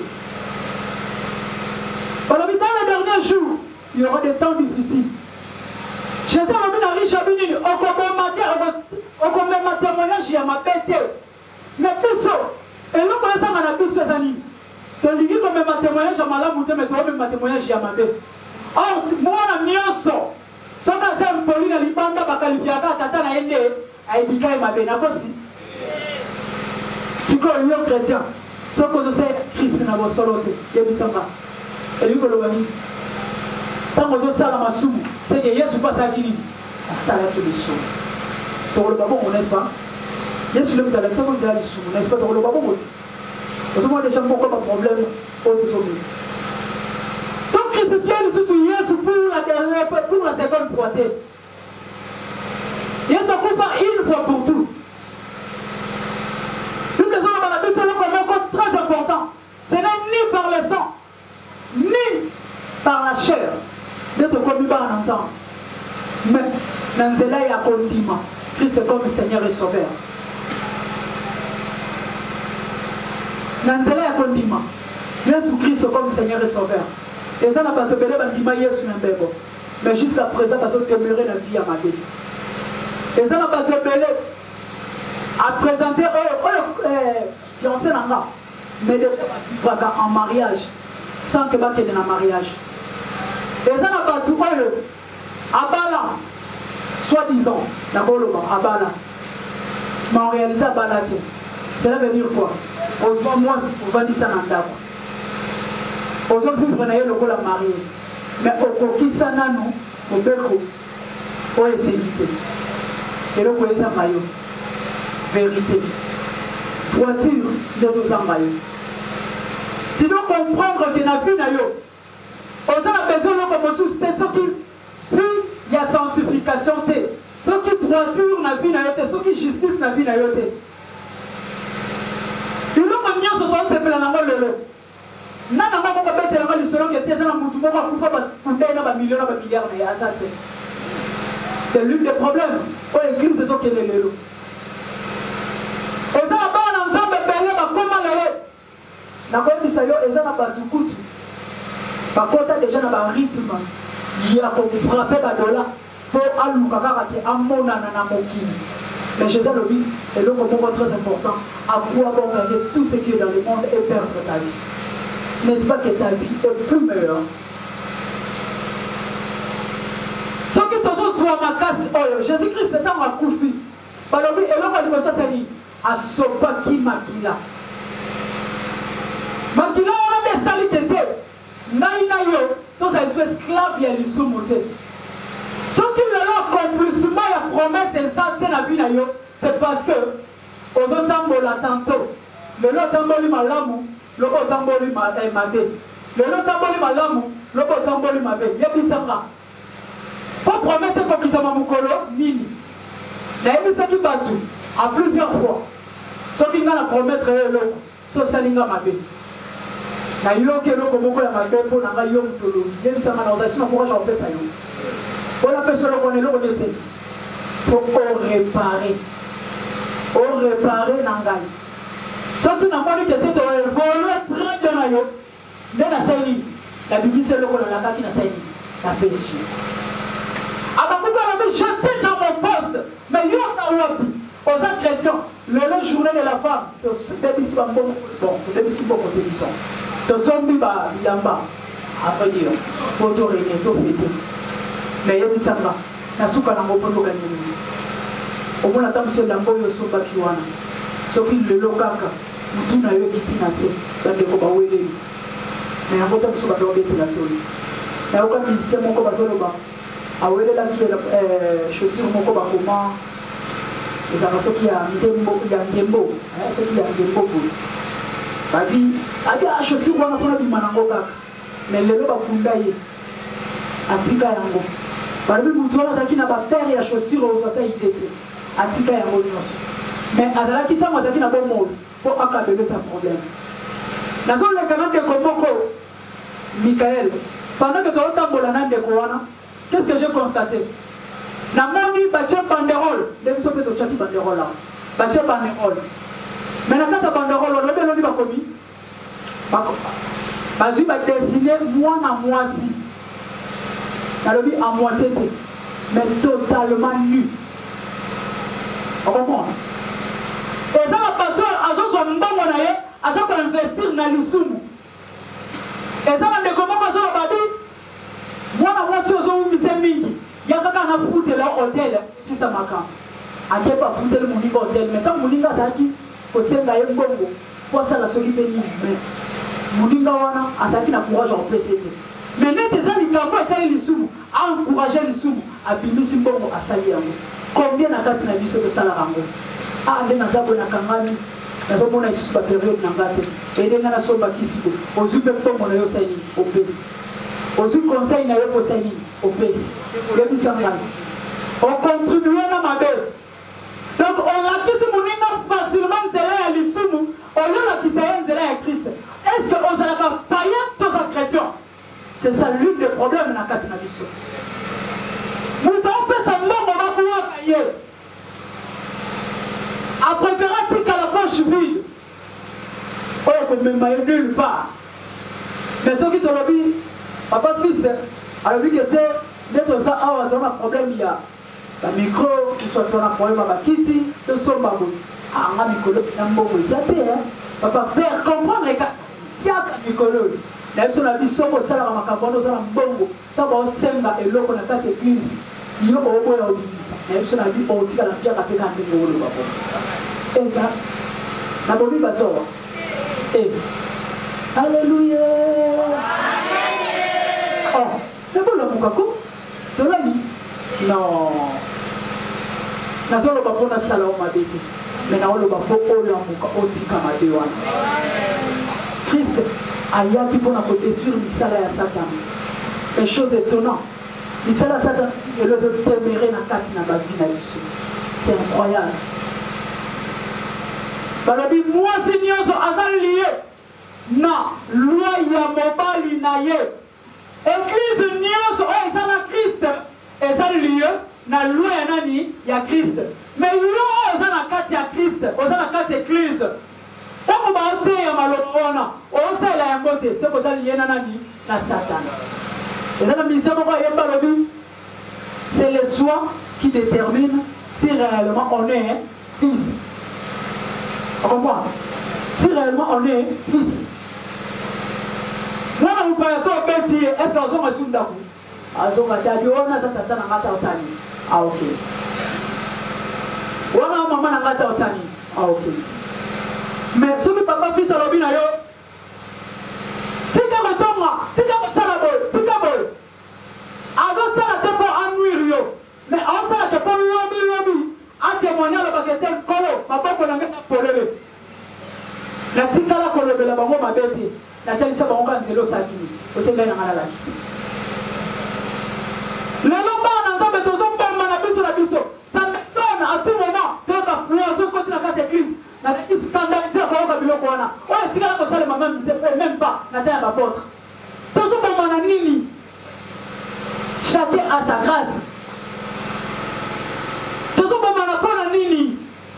Dans les derniers jours, il y aura des temps difficiles. Jésus a mis dans riche abinine, on commet ma témoignage, il y a ma bête. Mais pour ça, et là, pour l'instant, on a plus de amis. Donc, il dit qu'on met ma témoignage à ma lame, mais toi, même ma témoignage, il y a ma bête. Or, moi, on a mis un son. Son cas, c'est un peu une libanda, ma qualifiata, tata, na ende, a édiqué ma bête. N'a pas si. Si quoi, un chrétien, ce que je sais, Christ n'a pas soloté, il y a mis ça. Et lui, tant que je sais la massoum, c'est que Yesu passe à Kini. Ça va être les choses. Pour le babon, n'est-ce pas? Yesu le m'dala, ça va être les choses, n'est-ce pas? Pour le babon, parce que moi, déjà, pourquoi pas de problème au désordre. Donc, crucifié, nous sommes Yesu pour la dernière, pour la seconde fois. Yesu coupe une fois pour tout. Toutes les autres, on a mis cela comme un code très important. Ce n'est ni par le sang, ni par la chair d'être commis par un ensemble. Mais dans cela, il y a condiment. Christ comme Seigneur et Sauveur. Dans cela, il y a condiment. Jésus-Christ comme Seigneur et Sauveur. Et ça n'a pas te belé, mais jusqu'à présent, ça te demeurer la vie à ma vie. Et ça n'a pas te belé à présenter, oh, oh, qui ont fait là, mais déjà, en mariage. Sans que tu aies un mariage. Et ça n'a pas tout à Abala, soi-disant, d'abord le mot, Abala. Mais en réalité, Abala, cela veut dire quoi? Osons moi, si vous dire ça dans le dab. Osons vivre dans le col à marier. Mais au coquille, ça n'a nous, au béco, au essayité. Et le coquille, ça maillot. Vérité. Droiture de tous en maillot. Tu dois comprendre que la vie n'a pas. On a besoin de comme c'était ce qui puis il y a sanctification. Ce qui droiture la vie n'a pas. Ce qui justice la vie n'a pas. Il y a un million de gens qui se plaignent dans le lot. Il y a un million de gens qui se plaignent dans le lot. C'est l'une des problèmes. L'église est au Kélé. Et ça, nakoyebisa yo eza na bato kutu bakota deja na barythme ya kofrape badola mpo aluka kaka te amonana na mokili. Mais Jésus a dit, et le moment très important, à quoi bon gagner tout ce qui est dans le monde et perdre ta vie. N'est-ce pas que ta vie est plus meilleure? Ce qui te donne soit ma casse, Jésus-Christ est en koufi. Balobi, et l'homme a dit, ça dit, à sopa qui makila. Makila, on a des salités. Naïna yo, tous les esclaves, il y a les sous-motés. Ce qui leur accomplissement et la promesse est ça de la vie, c'est parce que au tambola tantôt, le lot tamboli malamu, le lot tamboli mabé, le lot tamboli malamu, le lot tamboli mabé, yabisanga. Pour promesse comme ils ont mukolo, nini. Yabisa qui battu à plusieurs fois. Ce qui n'a la promettre est l'autre, ce salinga mabé. Na ilo ke lo komoko ya mabé pour nanga yo mutolo. Yabisanga na odation pour j'en fais ça yo. On appelle ça le connaît, le connaît. Pour réparer. Pour réparer Nangai. Surtout dans le monde qui était volé très bien à eux. Mais la saini. La Bible c'est le connaît la qui n'a saini. La péché. Alors pourquoi on avait jeté dans mon poste? Mais yo ça wapi. Aux autres chrétiens, le journée de la femme. Depuis si bon bon, depuis si bon côté du sang. De zombie ba yamba. Après dire, pour te régler, tout fêter. Mais il y a des gens qui sont en train de se faire. Au moins, la monsieur Lambo yo soba kiwana. So qui le lokaka, mutu na yo kiti na se, bande ko bawele. Mais en fait, so ba dobe la toli. Mais au cas musicien moko bazolo ba, awele la ki euh chaussure moko ba comment. Les avaso qui a ndembo ya ndembo, hein, so qui a ndembo pour. Babi, abi a chaussure wana fona bi manango kaka. Mais le lo ba kundaye. Atika yango. Par exemple, vous trouvez qu'il n'a pas peur et la chaussure aux hôtels d'été. Atika yango nyonso. Mais à la quitte, moi, il n'a pas de monde pour accabler sa problème. Dans le canal de Komoko, Michael, pendant que tu as autant de Kowana, qu'est-ce que j'ai constaté? Dans mon lit, tu as banderole. Les gens sont fait au banderole là. Tu as banderole. Mais quand tu as banderole, on a bien dit commis. Parce que tu as dessiné moi à moi si. Tu as à moitié, mais totalement nu. On comprend? Et ça, le pasteur, à ce moment-là, à ce qu'on investir dans le soum. Et ça, on est comment on va dire? Moi, moi, si on a mis ces mingi, il y a quelqu'un qui a foutu leur hôtel, si ça m'a quand. À qui pas foutu le mouniga hôtel. Mais quand mouniga ça qui, faut s'engager un bongo, pour ça la solitude. Mouniga wana, à ça qui n'a courage en P C T. Mais net les gens qui ont été les soum, à encourager les soum, à bimer si bongo à salir. Combien n'a pas de vie de salarango? Ah, les nazabo na kangani, nazabo na ici sur la période nangate. Et les nana sont bakisi. Aux yeux de ton mon ayo saini au P C. Aux yeux conseil na yo pour saini au P C. Les bisangani. On contribue à ma belle. Donc on a qui se mounina facilement zéla à l'issoumu. On a qui s'est zéla à Christ. Est-ce que on s'est pas païen tous les chrétiens? C'est ça l'une des problèmes dans la Katina Bissou. Nous avons fait ça, on va pouvoir payer. À préférence qu'à la poche vide. Oh, comme même pas nulle part. Mais ceux qui te l'ont dit, papa fils, alors lui qui était, d'être ça, ah, on a un problème, il y a un micro, qui soit un problème à la kitty, de son babou. Ah, on a un micro, un mot, ça t'est, hein. Papa, père, comprendre, il y a un micro. La personne a dit, si on a un macabre, on a un bongo, ça va au semba et l'eau qu'on a fait l'église. Il y a un peu de ça. La personne a dit, on tire la pierre à faire un peu de l'eau. Et là, la bonne va toi. Et, alléluia. Oh, c'est bon le moukakou? Tu l'as dit? Non. Na zolo bako na sala o mabete. Mais na olo bako o la mouka o tika madewa. Christ a yaki pour nous détruire l'isala ya Satan. Mais chose étonnante. L'isala Satan, et le témérer na kati na ba vie na biso. C'est incroyable. Balabi moi seigneur so azal lié. Na loi ya mobali na ye. Église nyonso o ezala Christ ezal lié na loi ya nani ya Christ. Mais yo ozala kati ya Christ, ozala kati ya église. Tant ntango baoteya maloba wana osala yango te se kozali ye na nani na satana eza na ministère moko ayemba lobi c'est le soi qui détermine si réellement on est fils. On comprend? Si réellement on est fils. Moi, je vous parle de ce est-ce que vous avez un d'akou? Alors, on a dit, on a tata na ngata osani. Ah, ok. On a maman na ngata osani. Ah, ok. Mais ce que papa fils a l'objet na yo, si tu as retourné, si tu as ça la bolle, si tu as bolle, alors ça la te pour ennuyer yo. Mais on ça la te pour lobby lobby. A témoigner le baguette colo, papa pour l'engager pour lever. La tika la colo de la bango ma bête. La telle se bango quand c'est l'eau sakini. Au Sénégal on a la liste. Le lomba on a besoin de ton bomba na biso na biso. Ça m'étonne à tout moment. Tu as poison quand tu as quatre églises. Na église scandalisée pour le biloko wana. On tika la kosala maman même pas. Na terre d'apôtre. Tout ce bomba na nini. Chacun a sa grâce. Tout ce bomba na pas na nini.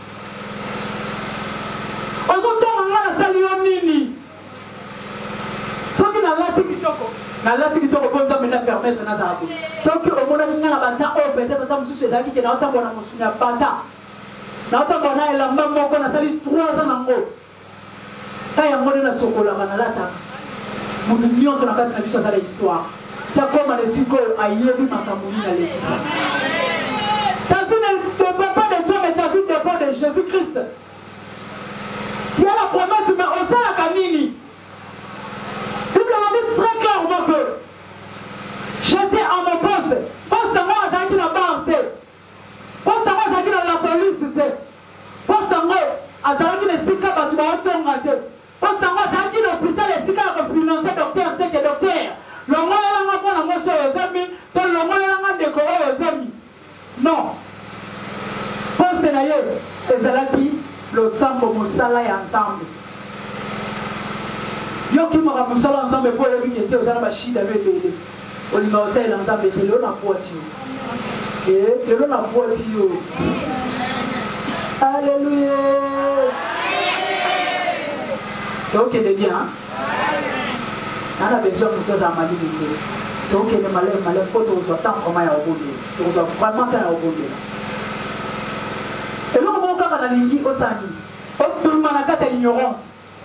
nalati kitoko po nzambe na permettre na zabo soki omona kinga na bata o peut-être ata mususu ezalaki ke naotambola na mosuni ya bata naotambola na elamba moko nasali trois ans nango ta yango nde nasokolaka nalataka motu nyonso na kati na biso azala histoire tia koma na sikoyo ayebi makambo nini alekisa ta vie ne dépend pas de toi mais ta vie dépend de Jésus-Christ. Tu as la promesse mais osalaka nini. Bible m'a dit très clairement que j'étais à mon poste. Poste à moi, c'est qui n'a pas arrêté. Poste à moi, c'est qui n'a la police. Poste à moi, c'est qui n'a sika batu ba otonga. Poste à moi, c'est qui n'a l'hôpital et sika ko financer docteur te que docteur. Le moi là nga pona mo so ezami, to le moi là nga deko ezami. Non. Poste na ye, ezalaki le sambo mosala ya ensemble. Yo qui m'a musala ensemble pour les qui étaient aux armes chida avec les au l'université ensemble était là na voiture et le na voiture alléluia donc il est bien on a besoin de tous en malimité donc il est malin malin pour tous autant comment il y a au bout tous vraiment faire au bout et là on va quand on a lingi au sani au tout manakata l'ignorance.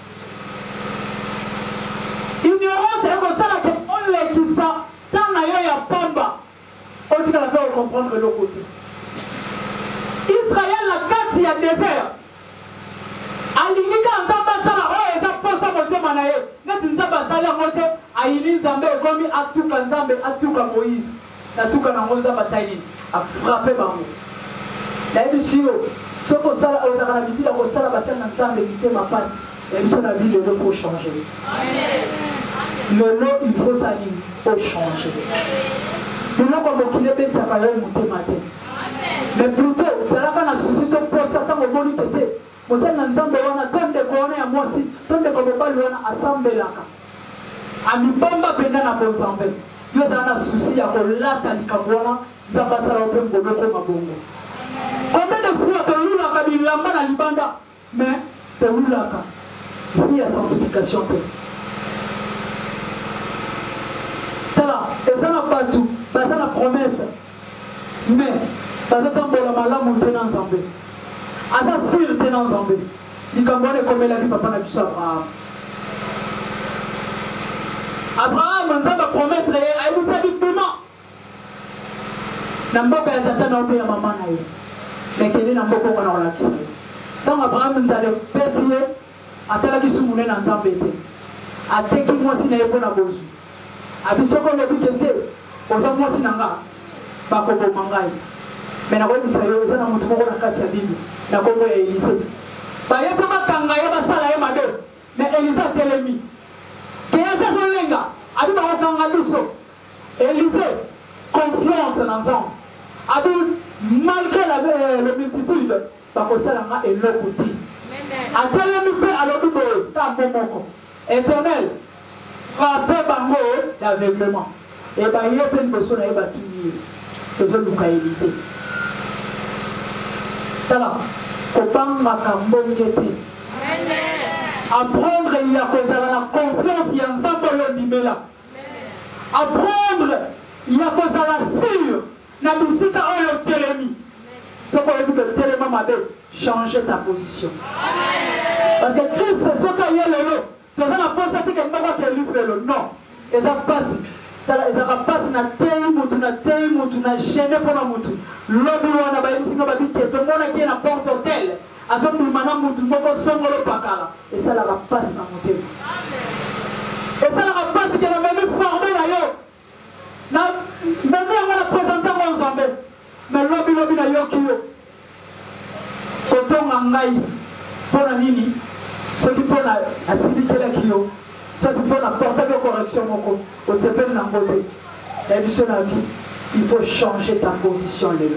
Ignorance est comme ça que on les qui ça tant na ya pamba on dit qu'on va comprendre le côté Israël la carte il y a désert alingika nzamba sala o eza posa motema na ye neti nzamba sala mote ayini nzambe komi atuka nzambe atuka Moïse na suka na nzamba sala a frappé bango la ebisio soko sala o sala bitila ko sala basala na nzambe bitema passe et son avis le faut changer. Le lot il faut s'aligner, il faut changer. Le lot comme qu'il est bête, ça va y monter matin. Mais plutôt, c'est là qu'on a suscité pour Satan au monde qui était. Vous êtes dans l'ensemble, on a tant de cornes à moi aussi, tant de cornes à assemblée là. A mi bomba pena na bon zambe. Yo za na souci à ko lata likabwana, za basala open bono ko mabongo. Combien de fois que nous la kabilamba na libanda, mais te lulaka. Il y a sanctification. Et ça n'a pas tout, ça n'a la promesse. Mais, ça n'a pas la malam ou tenant zambé. À ça, si le tenant zambé, il comme il a dit papa n'a pu Abraham. Abraham, ça va promettre, et vous savez comment. Namboka ya tata na ope ya maman na ye. Mais kene namboka wana wala kisa. Tant Abraham nous allait pétier, atalaki sumune na nzambe te. Ateki mwasi na yebo na bozu. Abisoko le bikete oza mwasi nanga bakobo mangai mena ko bisayo eza na mutu moko na kati ya bibi na kombo ya Elise ba yepa makanga ya basala ya mabe mais Elise telemi ke ya zo lenga abi ba kanga biso Elise confiance na nzambe abi malgré la le multitude ba ko sala nga eloko ti atelemi pe alobi boye ta mbomoko éternel frappé bango d'aveuglement et bah il y a plein de personnes qui battu les autres nous Élysée tala kopanga kambo ngete Apprendre, il y a la confiance, il y a un zambolo nimela. Apprendre, il y a la sûre. Na bisika oyo telemi. Ce qu'on a dit que téléma m'a changer ta position. Parce que Christ, c'est ce qu'il y a le lot. Tu as la possibilité que tu as le non. Et ça passe. Ça passe na tei mutu na tei mutu na gêné pour la mutu. L'homme wana ba singa ba bité to mona qui na porte hôtel. Azo mana mutu moko songolo pakala. Et ça la passe na mutu. Et ça la passe que na même formé na yo. Na même on la présenter mon Zambé. Mais l'homme l'homme na yo kiyo. Soto ngai pona nini? Ce qui pona acidité la kiyo. Ce qui pona porter de correction moko. Au C P na côté. Il faut changer ta position les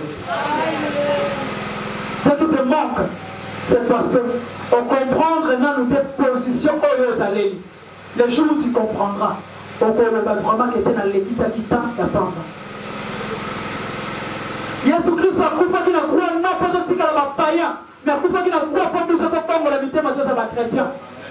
Ce qui te manque, c'est parce que on comprendre dans notre position où vous allez. Les jours où tu comprendras, on comprendra vraiment que tu es dans l'église qui t'a d'attendre. Jésus-Christ a couffé qui n'a croix n'importe qui n'a pas païen, mais a couffé qui n'a croix pas plus de temps la vérité maintenant ça va chrétien.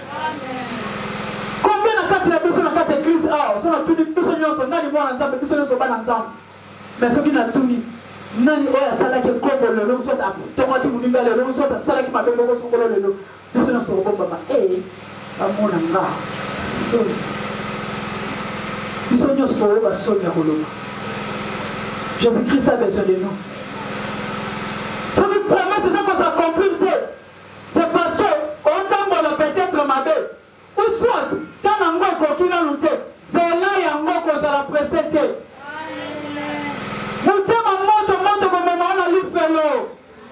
Combien de quatre la personne dans quatre églises ah, on a tout dit personne n'ont nani moi ensemble, personne n'ont pas ensemble. Mais ce qui n'a tout dit, nani oya sala qui combo le long soit à tomati munimba le long soit à sala qui m'a donné beaucoup sur le long. Personne n'ont pas papa. Eh, à mon anga. So. Personne n'ont pas so ya koloba. Jésus-Christ a besoin de nous. Ce qui promet, c'est ça qu'on s'accomplit. C'est parce que, autant qu'on a peut-être ma belle, ou soit, quand on a un coquin à lutter, c'est là qu'il y a un mot qu'on s'est présenté. Nous sommes en mode, mode comme on a lu l'eau.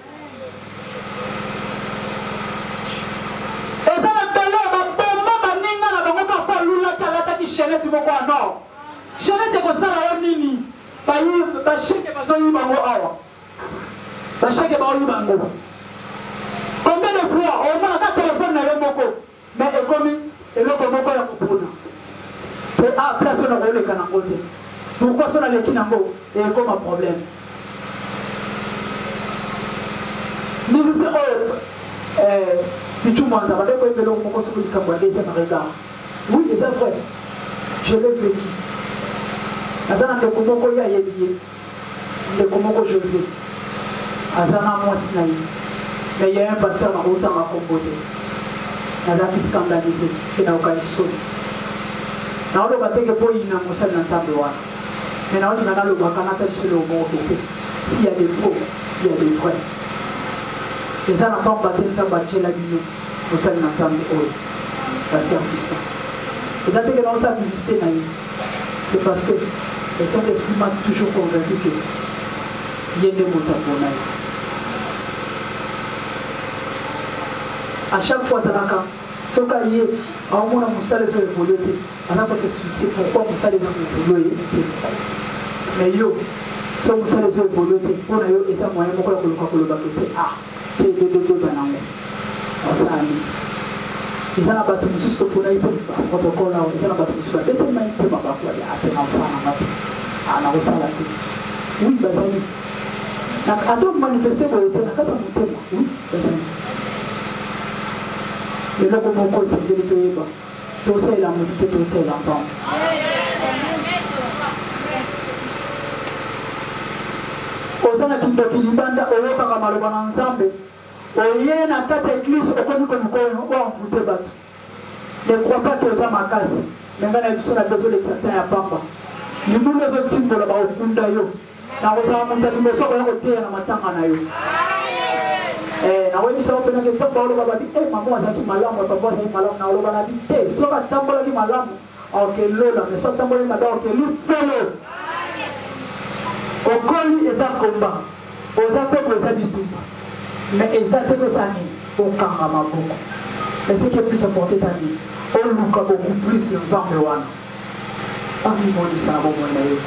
Et ça, le pélo, ma bombe, ma nina, la bombe, ma bombe, l'oula, qui a l'attaque, qui chénette, tu vois quoi, non. Chénette, comme ça, la nini. Bacheke bazoyi bango awa. Bacheke bazoyi bango. Combien de fois on m'a un téléphone na yo moko mais ekomi eloko moko ya kopona. Pe a place na ko le kana ngote. Pourquoi ça le kinango et comme un problème. Mais c'est oh euh tu m'as ça va pas être eloko moko sur le kamwa deuxième regard. Oui, c'est vrai. Je l'ai vécu. Azana ndeko moko ya yebiye ndeko moko José azana mwasi na ye mais il y a un pasteur na ota ma kombote nazaki scandalisé et na okaisoni na olo bateke po ina mosali na nzambe wana mais na odi na lo bakana ta bisolo mo kete s'il y a des faux il y a des vrais et ça n'a pas battu nzambe chela bino mosali na nzambe oyo parce que artiste et ça te que na osa visiter na ye c'est parce que le Saint-Esprit m'a toujours convaincu que il y a des mots à chaque fois, ça va quand ce qu'il y a, au moins, on sait les évoluer. Alors, c'est pourquoi on sait les évoluer. Mais yo, si on sait les évoluer, on a eu ça moyen pour que le bac ah, c'est deux deux deux bananes. Ça a ils ont abattu le jusqu'au pour aller protocole là, ils ont abattu le jusqu'au pour aller pour ma part là, attends ça na mati, ana osala tu. Oui, bazali. Na attends manifester pour être na kata mutema. Oui, bazali. Le logo moko c'est de l'étoile. Tout ça la mutu tout ça l'enfant. Osana kindo kilibanda oyoka kama lobana ensemble. Oye na kata église okomi ko mukono o amfute bato. Ne crois pas que ça makasi. Mengana biso na besoin d'exacter ya pamba. Ni mule zo timbola ba okunda yo. Na oza mutali meso ko yote na matanga na yo. Eh na wewe biso pena ke tomba olo baba di eh mamo azaki malamu baba azaki malamu na olo bana di te so ka tambola ki malamu. OK lola mais so tambola ma do OK lu felo. Okoli eza komba. Oza peuple eza bitumba. Mais exactement ça au Kangama beaucoup. Mais ce qui est plus important, ça dit, on loue beaucoup plus ensemble. Ah, oui, mon Dieu, ça va bon.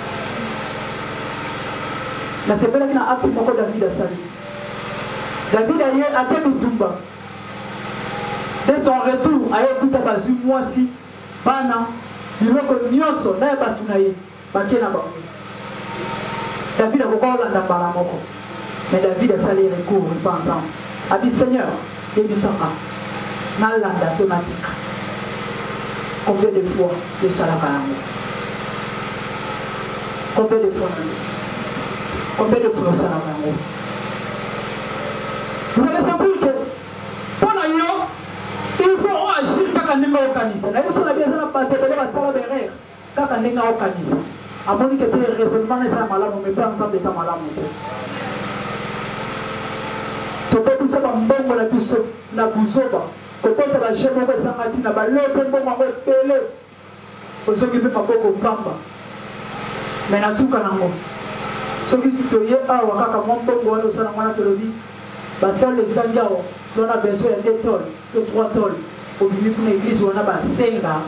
La semaine qui a acté beaucoup David a sali. David a eu à Kemutumba. Dès son retour, a écouté Bazu, moi si, Bana, il veut que Nyoso, n'a pas tout naïe, Bakena Bakou. David a beaucoup de Baramoko. Mais David a sali recours, il pense ensemble. A dit Seigneur, il dit ça. nalanda to natika. Combien de fois de salakango? Combien de fois? Combien de fois salakango? Vous allez sentir que pendant yo, il faut agir kaka ndenge okanisa. Na biso na biasa na bato bele basala berere kaka ndenge okanisa. Amoni que te raisonnement eza malamu mais pas ensemble eza malamu te. Tobebisa bambongo na biso na buzoba kokota baje moko ezanga ntina balope mbongo yango ebele osoki mpe maboko pamba me na suka nango soki toye awa kaka mwa mbongo wana osala ngwana tolobi batole ezangi awa tona besoin ya deux tole to trois tole obimi kuna église wana basenga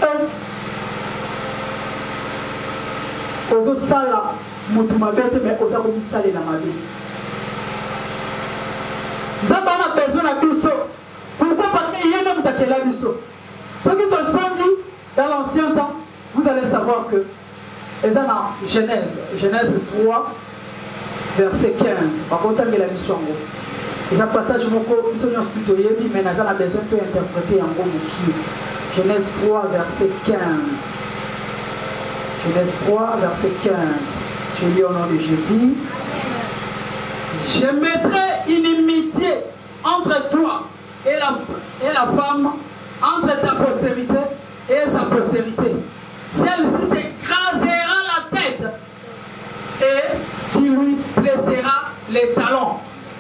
ozosala mutu mabe te me oza komisalela mabe nzambe ana besoin na biso. Pourquoi? Parce qu'il y a même takela biso. Ce qui te songi dans l'ancien temps, vous allez savoir que et dans Genèse, Genèse trois, verset quinze. Par contre, il y a la mission. Et dans le passage, je me suis plutôt yébi, mais nous avons besoin de interpréter en gros qui. Genèse trois, verset quinze. Genèse trois, verset quinze. Je lis au nom de Jésus. Je mettrai inimitié entre toi et la, et la femme, entre ta postérité et sa postérité. Celle-ci t'écrasera la tête et tu lui blesseras les talons.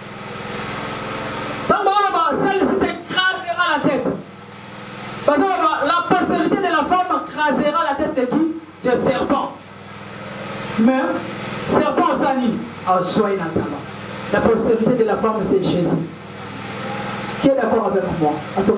Celle-ci t'écrasera la tête. Parce que la postérité de la femme écrasera la tête de qui? De serpent. Mais serpent s'anime en soin talon. La postérité de la femme, c'est Jésus. Qui est d'accord avec moi?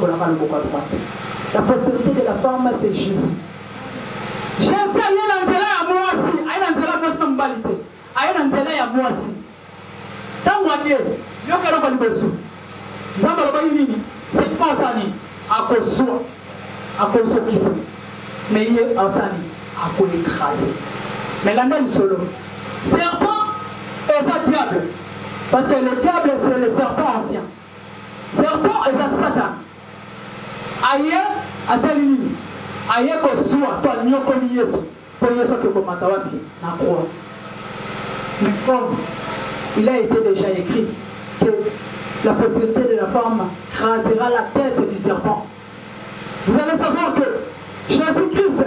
La postérité de la femme, c'est Jésus. Jésus, il y a un zèle à moi aussi. Il y a un zèle à moi aussi. Il y a un zèle à moi aussi. Tant que Dieu, il y a un zèle à moi. C'est pas ça, à cause de soi, à cause de qui c'est. Mais il y a un zèle à cause de l'écraser. Mais la même solo. Serpent et sa diable. Parce que le diable, c'est le serpent ancien. Serpent et sa Satan. Aïe, à celle-ci. Aïe, que soit, toi, n'y a pas de Yesu. Pour Yesu, que vous m'entendez, n'a croix. Mais comme il a été déjà écrit que la postérité de la femme crasera la tête du serpent. Vous allez savoir que Jésus-Christ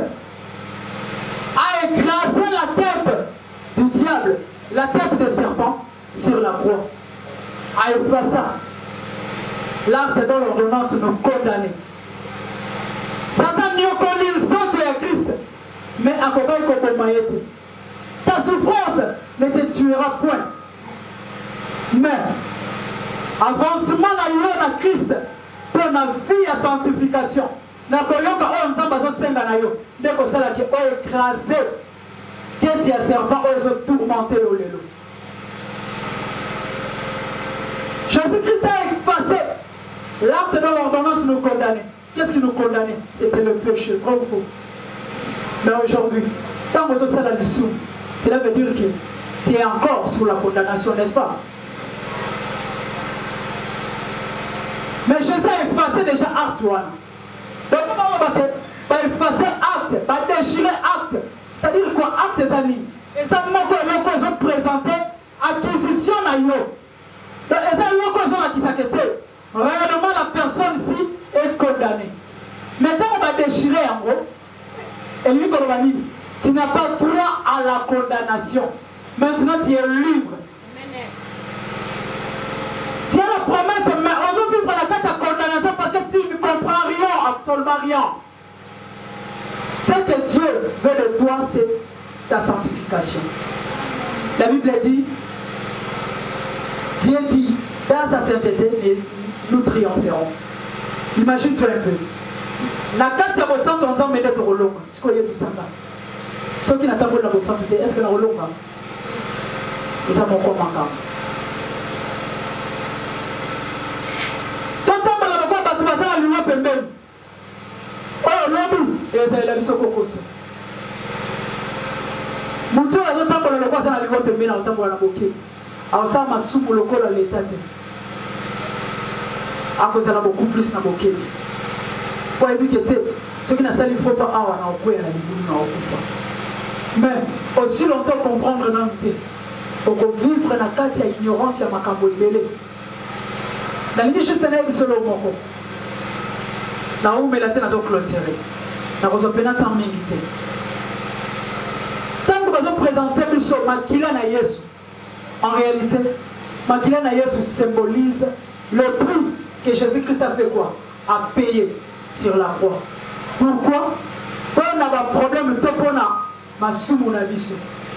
a écrasé la tête du diable, la tête du serpent sur la croix. A effacé l'acte dans l'ordonnance nous condamner. Satan n'y a connu le sang de Christ, mais à quoi il ta souffrance ne te tuera point. Mais avancement dans l'eau de Christ, ton vie à sanctification. Na koyoka o nzamba zo senga na yo ndeko sala ki o écraser tête ya serpent o zo tourmenter le lelo. Jésus-Christ a effacé l'acte de l'ordonnance nous condamnait. Qu'est-ce qui nous condamnait? C'était le péché, vrai ou faux? Mais aujourd'hui, tant que tu es là-dessous, cela veut dire que tu es encore sous la condamnation, n'est-ce pas? Mais Jésus a effacé déjà acte. Donc, on va effacer acte, va déchirer acte. C'est-à-dire quoi? Acte, c'est ça. Et ça, nous avons présenté acquisition à yo. Donc, et ça, nous avons acquisition. Réellement, la personne ici est condamnée. Maintenant, on va déchirer en gros. Et lui, tu n'as pas droit à la condamnation. Maintenant, tu es libre. Tu as la promesse, mais aujourd'hui, il faut la carte de condamnation parce que tu ne comprends rien, absolument rien. Ce que Dieu veut de toi, c'est ta sanctification. La Bible dit, Dieu dit, dans sa sainteté, nous triompherons. Imagine-toi un peu. La carte de cent ans, mais d'être au long. Ce qu'on y a du sang. Ceux qui n'attendent pas la sainteté, est-ce que la long? Ils ont mon corps manquant. Oh, l'homme, et c'est la mission qu'on fait. Mon tour à l'autre temps, le quoi ça n'a pas permis dans le temps pour la bouquet. Alors ça m'a soupé le corps à l'état. à cause de la beaucoup plus na boké. Pour éviter ce qui n'a pas il faut pas avoir na okwe na libulu na okufa. Mais aussi longtemps comprendre na nté. Pour vivre na kati ya ignorance ya makambo ebele. Na lingi juste na bisolo moko. Na umela te na zo clôturer. Na ko zo pena tant mingi te. Tant que vous présentez biso makila na Yesu. En réalité, makila na Yesu symbolise le prix que Jésus-Christ a fait quoi? A payé sur la croix. Pourquoi? Parce qu'on a un problème de pona, ma soumou na biso.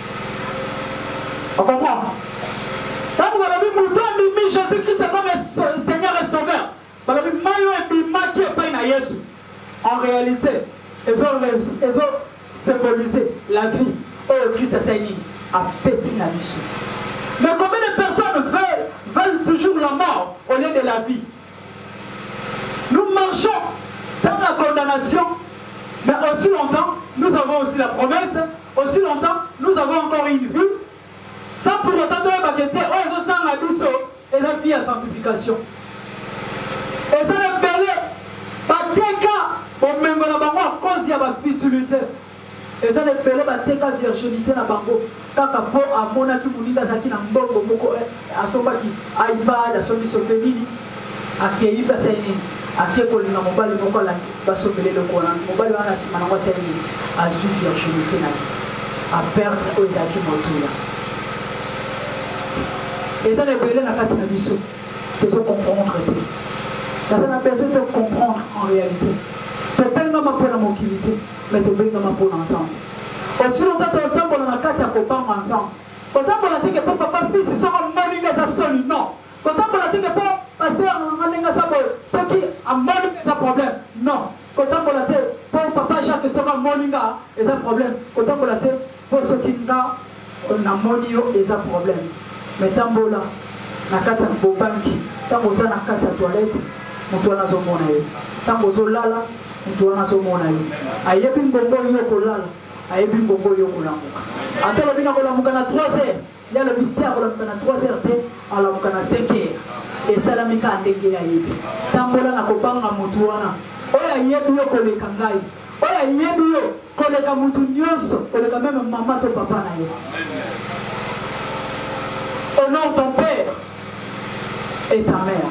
On comprend? Quand vous avez mis Jésus-Christ comme Seigneur et Sauveur, vous avez mis maillot et bima qui est pas na Yesu. En réalité, ils ont symbolisé la vie. Oh, Christ a saigné, a péci la biso. Mais combien de personnes veulent, veulent toujours la mort au lieu de la vie? Nous marchons dans la condamnation, mais aussi longtemps, nous avons aussi la promesse, aussi longtemps, nous avons encore une vie. Sans pour autant de la baguette, oh, je sens la biso et la vie à sanctification. Et ça n'est pas là. Bateka, au même moment, à cause de la futilité. Et ça n'est pas là, bateka virginité na bango. Kaka po amona tu muninga zaki na mbongo moko asomba ki aiba da somi sombeni akeiba saini akeko linga mobali moko la basombele le kona mobali wana sima na kwa saini azu virginité na a perdre o zaki motuya. Et ça n'est pas là na kati na biso. Tu dois comprendre te. Ça n'a pas besoin de comprendre en réalité. Tu peux pas m'apprendre mon qualité, mais tu peux pas m'apprendre ensemble. Aussi longtemps que tu as la carte à comprendre ensemble. Autant pour la tête que papa fils ils sont en mode de soli non. Autant pour la tête que papa pasteur en linga sabo ce qui a mode de problème non. Autant pour la tête pour papa Jacques sont en mode et ça problème. Autant pour la tête pour ceux qui n'a on a monio et ça problème. Mais tambola na carte à bobanki tango za na carte à toilette mutu anazomona yeye. Tango zo lala mutu anazomona yeye. Ayebi mbongo yo kolala. Ayebi mbongo yo kolamuka. Ata lo bina kolamuka na trois heures. Il y a le militaire kolamuka na trois heures te alamuka na cinq heures. Et salamika ndenge ya yebi. Tambola na kobanga mutu wana. Oya yebi yo koleka ngai. Oya yebi yo koleka mutu nyonso. Koleka même maman to papa na yo. Honore ton père et ta mère.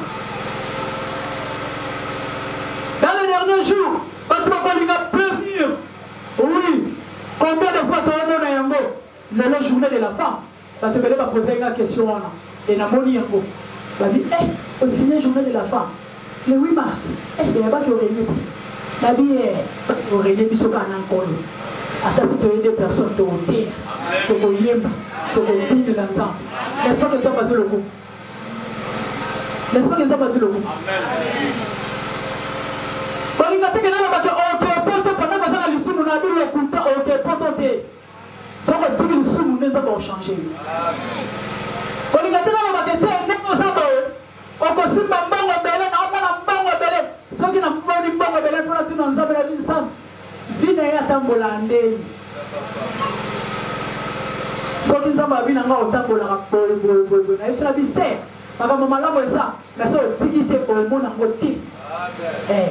Dans les derniers jours, Batouakolinga peut venir. Oui. Combien de fois tu as donné un mot? La journée de la femme. Tu vas te poser une question. Et tu as dit, yango. Tu as dit, eh, aussi la journée de la femme. Le huit mars. Eh, il n'y a pas qui aurait été. Tu as dit, eh, aurait été mis au canon. Attends, si tu as des personnes, tu as dit, tu as dit, tu as dit, tu as dit, n'est-ce pas que tu as passé le coup? N'est-ce pas que tu as passé le coup? Quand il y a des gens qui ont été portés pendant que ça a été on a dit le coup, on a porté. Ça va dire que le sous nous avons changé. Quand il y a des gens qui ont été portés, on a dit que Bambo Belé, on a Bambo Belé. Ceux qui n'ont pas dit Bambo Belé, il faut tout dans la vie sans. Vine ya tambolande. Ceux qui n'ont pas vu n'ont pas tambolande. Il faut la vie c'est. Parce que maman là moi ça, la seule dignité au monde en côté. Eh.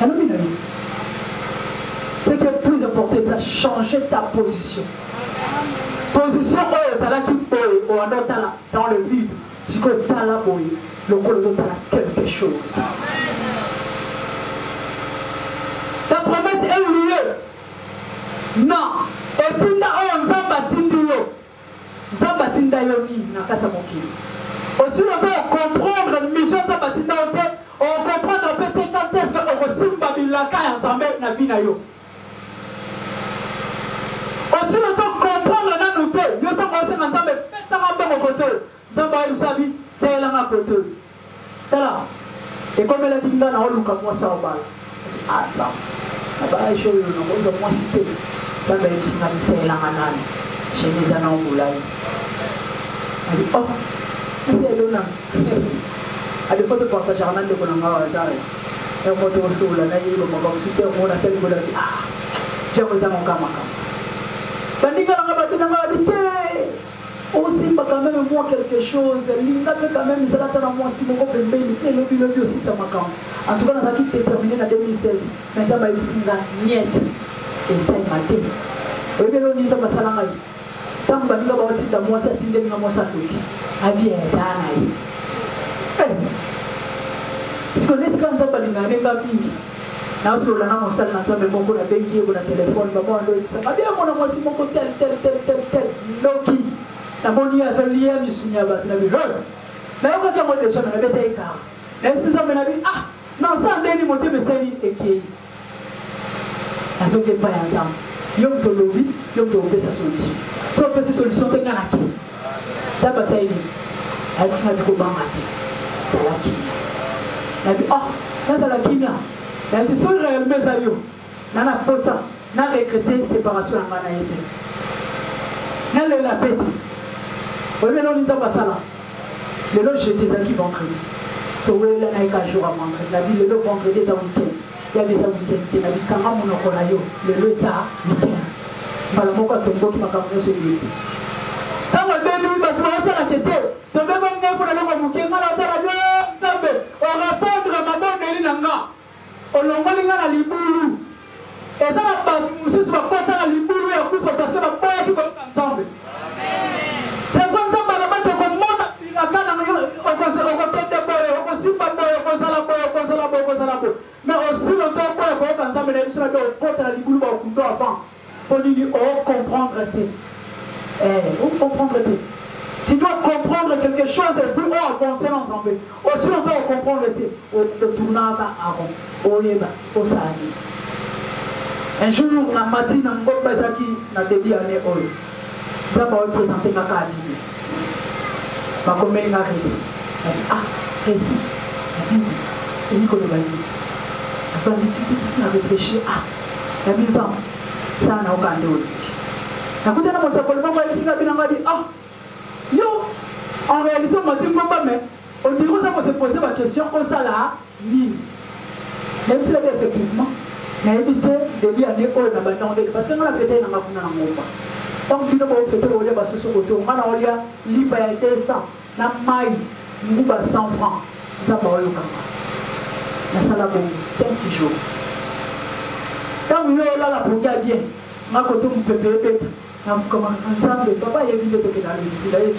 Ce qui est plus important, c'est changer ta position. Position, oh, ça là qui peut, oh, dans le vide. Si tu as la boue, le col de quelque chose. Ta promesse est liée. Non. Et puis, on Zambatindio. Zambatinda Yomi, Nakatamoki. Aussi, on peut comprendre la mission de Zambatinda. On comprend peut-être quand est-ce qu'on reçoit Babilaka et ensemble na vie na yo. Aussi le temps comprendre na nous deux, le temps qu'on s'est ensemble, ça va bien au côté. Zamba Yusabi, c'est là à côté. Tala. Et comme elle a dit dans la luka moi ça va. Ah ça. Aba aisho yo no ngo moi cité. Zamba Yusinga c'est là nani. Chez les ana ngulai. Ali oh. C'est là. Ada foto porta jangan de konanga wazare. Ya moto usula na yilo mabao sisi muona tele bola. Ah. Jamu za ngama kama. Bandika ngaba binanga bite. Osi simba quand même moi quelque chose, linga quand même ça là dans moi si mon copain ben et le bilo aussi ça m'a quand. En tout cas on a quitté terminé en deux mille seize. Mais ça m'a ici là niet et ça m'a dit. Et bien on dit ça va ça là. Tant que balinga ba tinda moi ça tinda nga moi ça toki. Abi ça na yi. Eh. Parce que les quand ça balinga nenga mingi. Na so la na mo sala na tambe mongo na bengi ko na téléphone ba mo ndo ça. Abi mo na mo si mongo tel tel tel tel tel. Loki. Na boni ya zalia ni sunya ba na bi. Na yo ka mo de so na bete ka. Na sinza me na bi ah. Non ça ndeni mo te me seni eke. Na so ke pa ya ensemble. Yom to lobi, yom to obesa solution. So obesa solution te ngana ki. Ça ba ça yi. Ai tsina ko ba mate. Ça la ki. Na bi ah, na ça la ki na. Na c'est sur réellement ça yo. Na na posa, na regretter séparation en ngana yete. Na le la pete. Au lieu de nous ça là. Le lo jeté ça qui vendredi. To we la na ka jour à vendredi. La vie le lo vendredi ça week-end. Il y a des week-end na bi kanga mo ko la yo. Le lo ça week-end. Bala moko tombo ki makambo so yi. Tango benu ba tuwa la tete. To be ba ngeko na lo mo ki ngala ta radio tambe. O répondre ma bonne eli nanga. O longoli ngana libulu. Eza ba mususu ba kota na libulu ya kufa parce que ba boya ki ko ensemble. C'est comme ça ba la ba to ko mona la kana yo o ko se o ko tete boya o ko simba boya o ko sala boya o ko sala boya o ko sala boya. Mais aussi le temps boya ko ensemble na biso na do kota na libulu ba kundo avant. Pour lui dire, oh, comprendre tes. Eh, oh, comprendre tes. Tu dois comprendre quelque chose et plus haut avancer ensemble. Aussi longtemps, comprendre tes. Le tournant à rond. Oh, yeba, oh, ça un jour, na matin, na ngomba zaki, na début année, oh, ça va représenter ma carte. Ma commune, na récit. Ah, récit. La Bible. C'est Nicolas Bali. La Bible, tu as réfléchi. Ah, la maison. Ça n'a aucun doute. La côté de mon sapolement, moi, ici, la binanga dit ah, yo, en réalité, on m'a dit pas, mais on dirait que ça va se poser la question, on s'en a ligne. Même si c'est effectivement, mais éviter de lui aller au Nabanon, parce qu'on a fait un Nabanon en Moba. Donc, tu ne peux pas faire au Yaba sur ce côté, on a eu liberté sans, na maille, Mouba cent francs, ça va au Yokama. La salle a cinq jours. Quand vous avez là la pourquoi bien, ma côté vous pouvez payer, comme ensemble, papa il y a une vidéo qui est dans le suicide.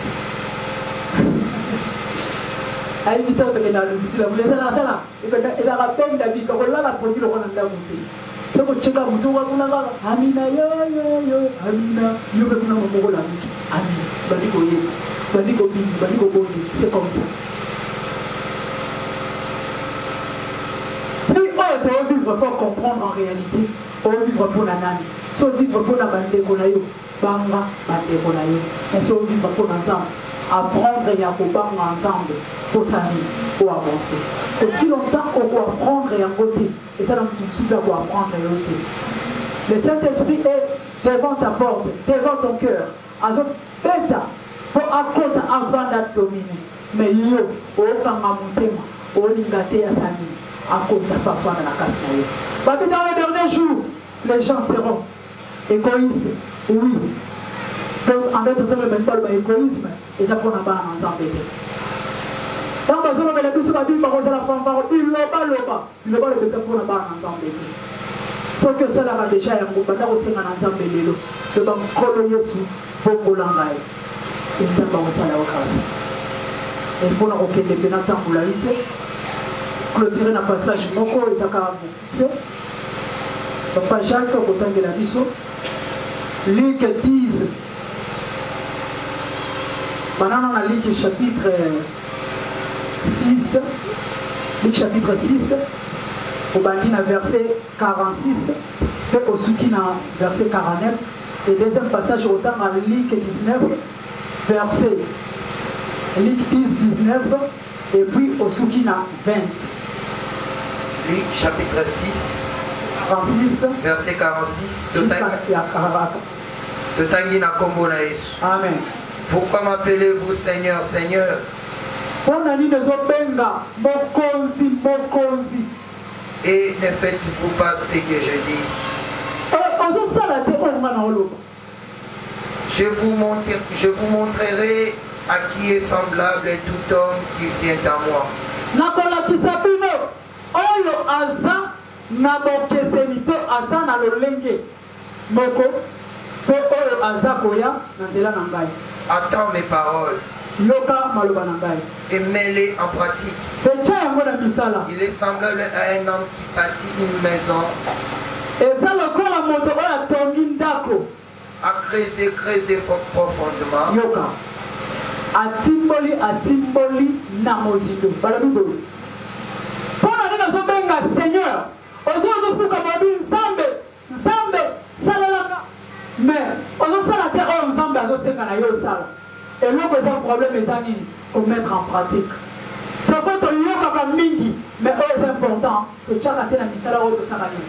Il y a une vidéo qui est dans le suicide. Vous laissez là, là, il a rappelé David, quand on a la produit, on a la montée. C'est pour checker mon tour, on a la Amina, yo, yo, yo, Amina, yo, yo, yo, yo, Amina, Badigo, Badigo, Badigo, Badigo, c'est comme ça. Tu dois vivre pour comprendre en réalité. Tu dois vivre pour la nani. Si tu vivre pour la bande konayo, banga bande konayo. Mais si tu vivre pour l'ensemble, apprendre et apprendre ensemble pour s'arriver, pour avancer. Aussi longtemps qu'on doit apprendre et en côté. Et ça, donc tout de suite, on doit apprendre et en côté. Le Saint-Esprit est devant ta porte, devant ton cœur. Alors, bêta, pour accorder avant d'être dominé. Mais yo, au Kangamutema, au Lingate Asani. À cause de parfois dans la casse. Dans les derniers jours, les gens seront égoïstes. Oui. Donc, en fait, on ne même pas l'égoïsme. Et ça, on n'a pas ensemble. Dans le besoin de la douce, la Bible, on a la fanfare, il ne va pas le bas. Il ne va pas le besoin pour n'a pas ensemble. Sauf que ça, là, déjà, il y a un groupe aussi ensemble. C'est donc, quand Yesu, pour l'anglais. Et ça, on s'en a au casse. Et pour nous, ok, les pénatants, vous l'avez dit. Clôturer un passage moko et ça papa Jacques au temps de la mission Luc dix maintenant on a Luc chapitre six Luc chapitre six au bandina verset quarante-six et au soukina verset quarante-neuf et deuxième passage au temps à Luc dix-neuf verset Luc dix dix-neuf et puis au soukina vingt. Luc chapitre six, quarante-six, verset quarante-six. Amen. Pourquoi m'appelez-vous Seigneur, Seigneur? Et ne faites-vous pas ce que je dis? Je vous, montre, je vous montrerai à qui est semblable tout homme qui vient à moi. Nakolakisa bino oyo aza na bokeseni to aza na lolenge moko pe oyo aza koya na nzela na ngai. Attends mes paroles. Yoka maloba na ngai. Et mets-les en pratique. Pecha yango na misala. Il est semblable à un homme qui bâtit une maison. Eza lokola moto oyo atongi ndako. A creuser, creuser profondément. Yoka. Atimboli, atimboli na mozindo. Balabi boyo. Pona nina zo benga Seigneur. Ozo zo fuka babi nzambe, nzambe salalaka. Mais ozo sala te o nzambe azo senga na yo sala. Et là, c'est un problème, les amis, pour mettre en pratique. Ça peut être un yoga comme mingi, mais c'est important que tu aies la misala ou de Samani.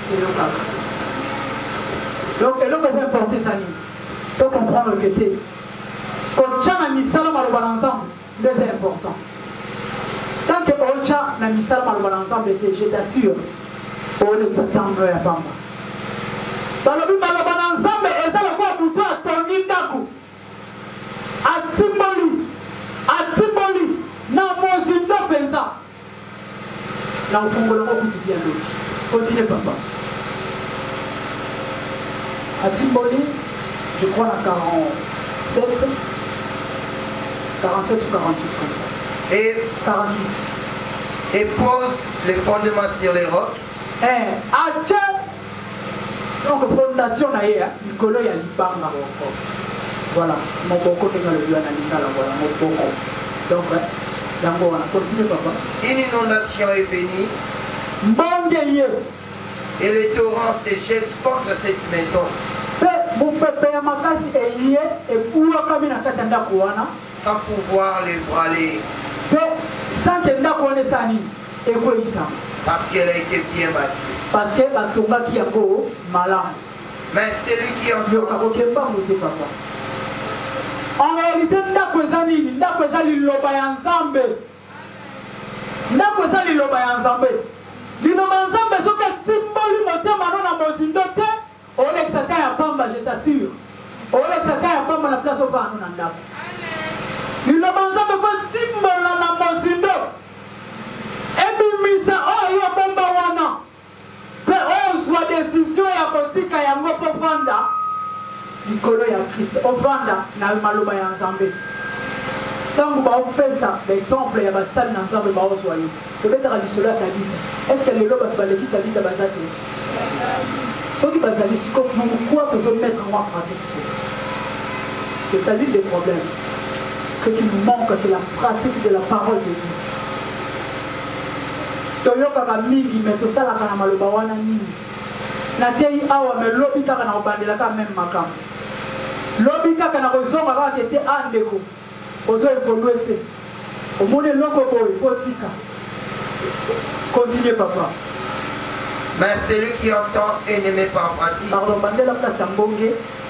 Donc, et là, c'est important, les amis. Il faut comprendre le que tu es. Quand tu as la misala ou ensemble, c'est important. Tant que tu as la misala ou ensemble, je t'assure, on est s'attendre à Bamba. Dans le but, on ensemble, et ça, le quoi pour toi, ton indaku. Atimboli, atimboli, na mozindo penza. Na ufungo lango kutudia ndo. Continue papa. Atimboli, je crois la quarante-sept, quarante-sept ou quarante-huit comme ça. Et quarante-huit. Et pose les fondements sur les rocs. Eh, ache. Donc fondation na ye, Nicolo ya libanga. Voilà, mon boko est dans le lieu voilà, mon boko. Donc, on va continuer, papa. Une inondation est venue. Mbongeye. Et les torrents se jettent contre cette maison. Sans pouvoir les voiler. Parce qu'elle a été bien bâtie. Parce que la tomba qui a beau, malin. Mais celui qui entend. En réalité, ndako eza nini? Ndako eza liloba ya Nzambe. Ndako eza liloba ya Nzambe. Liloba ya Nzambe soki etimboli motema no na mozindo te, olekisa ta ya pamba, je t'assure. Olekisa ta ya pamba na place ovanda no na ndako. Liloba ya Nzambe fo timbola na mozindo. Ebimisa oyo bomba wana. Pe ozwa décision ya kotika yango po vanda. Nicolo ya Christ, ovanda na maloba ya Nzambe. Tango ba opesa l'exemple ya basali na Nzambe ba ozwayo. Peut-être à l'isolo ya Tabita. Est-ce que les loba baleki Tabita bazati? Soki bazali siko pourquoi que je mettre en pratique? C'est ça l'une des problèmes. Ce qui nous manque, c'est la pratique de la parole de Dieu. Toyoka ka mingi mais to sala kana maloba wana nini? Na tei awa me lobi kaka na obandela ka même makam. Lobi kaka na kozonga kaka tete andeko. Ozo evoluer te. Omone loko boy fotika. Continue papa. Mais celui qui entend et ne met pas en pratique. Pardon, bandela place ya mbonge.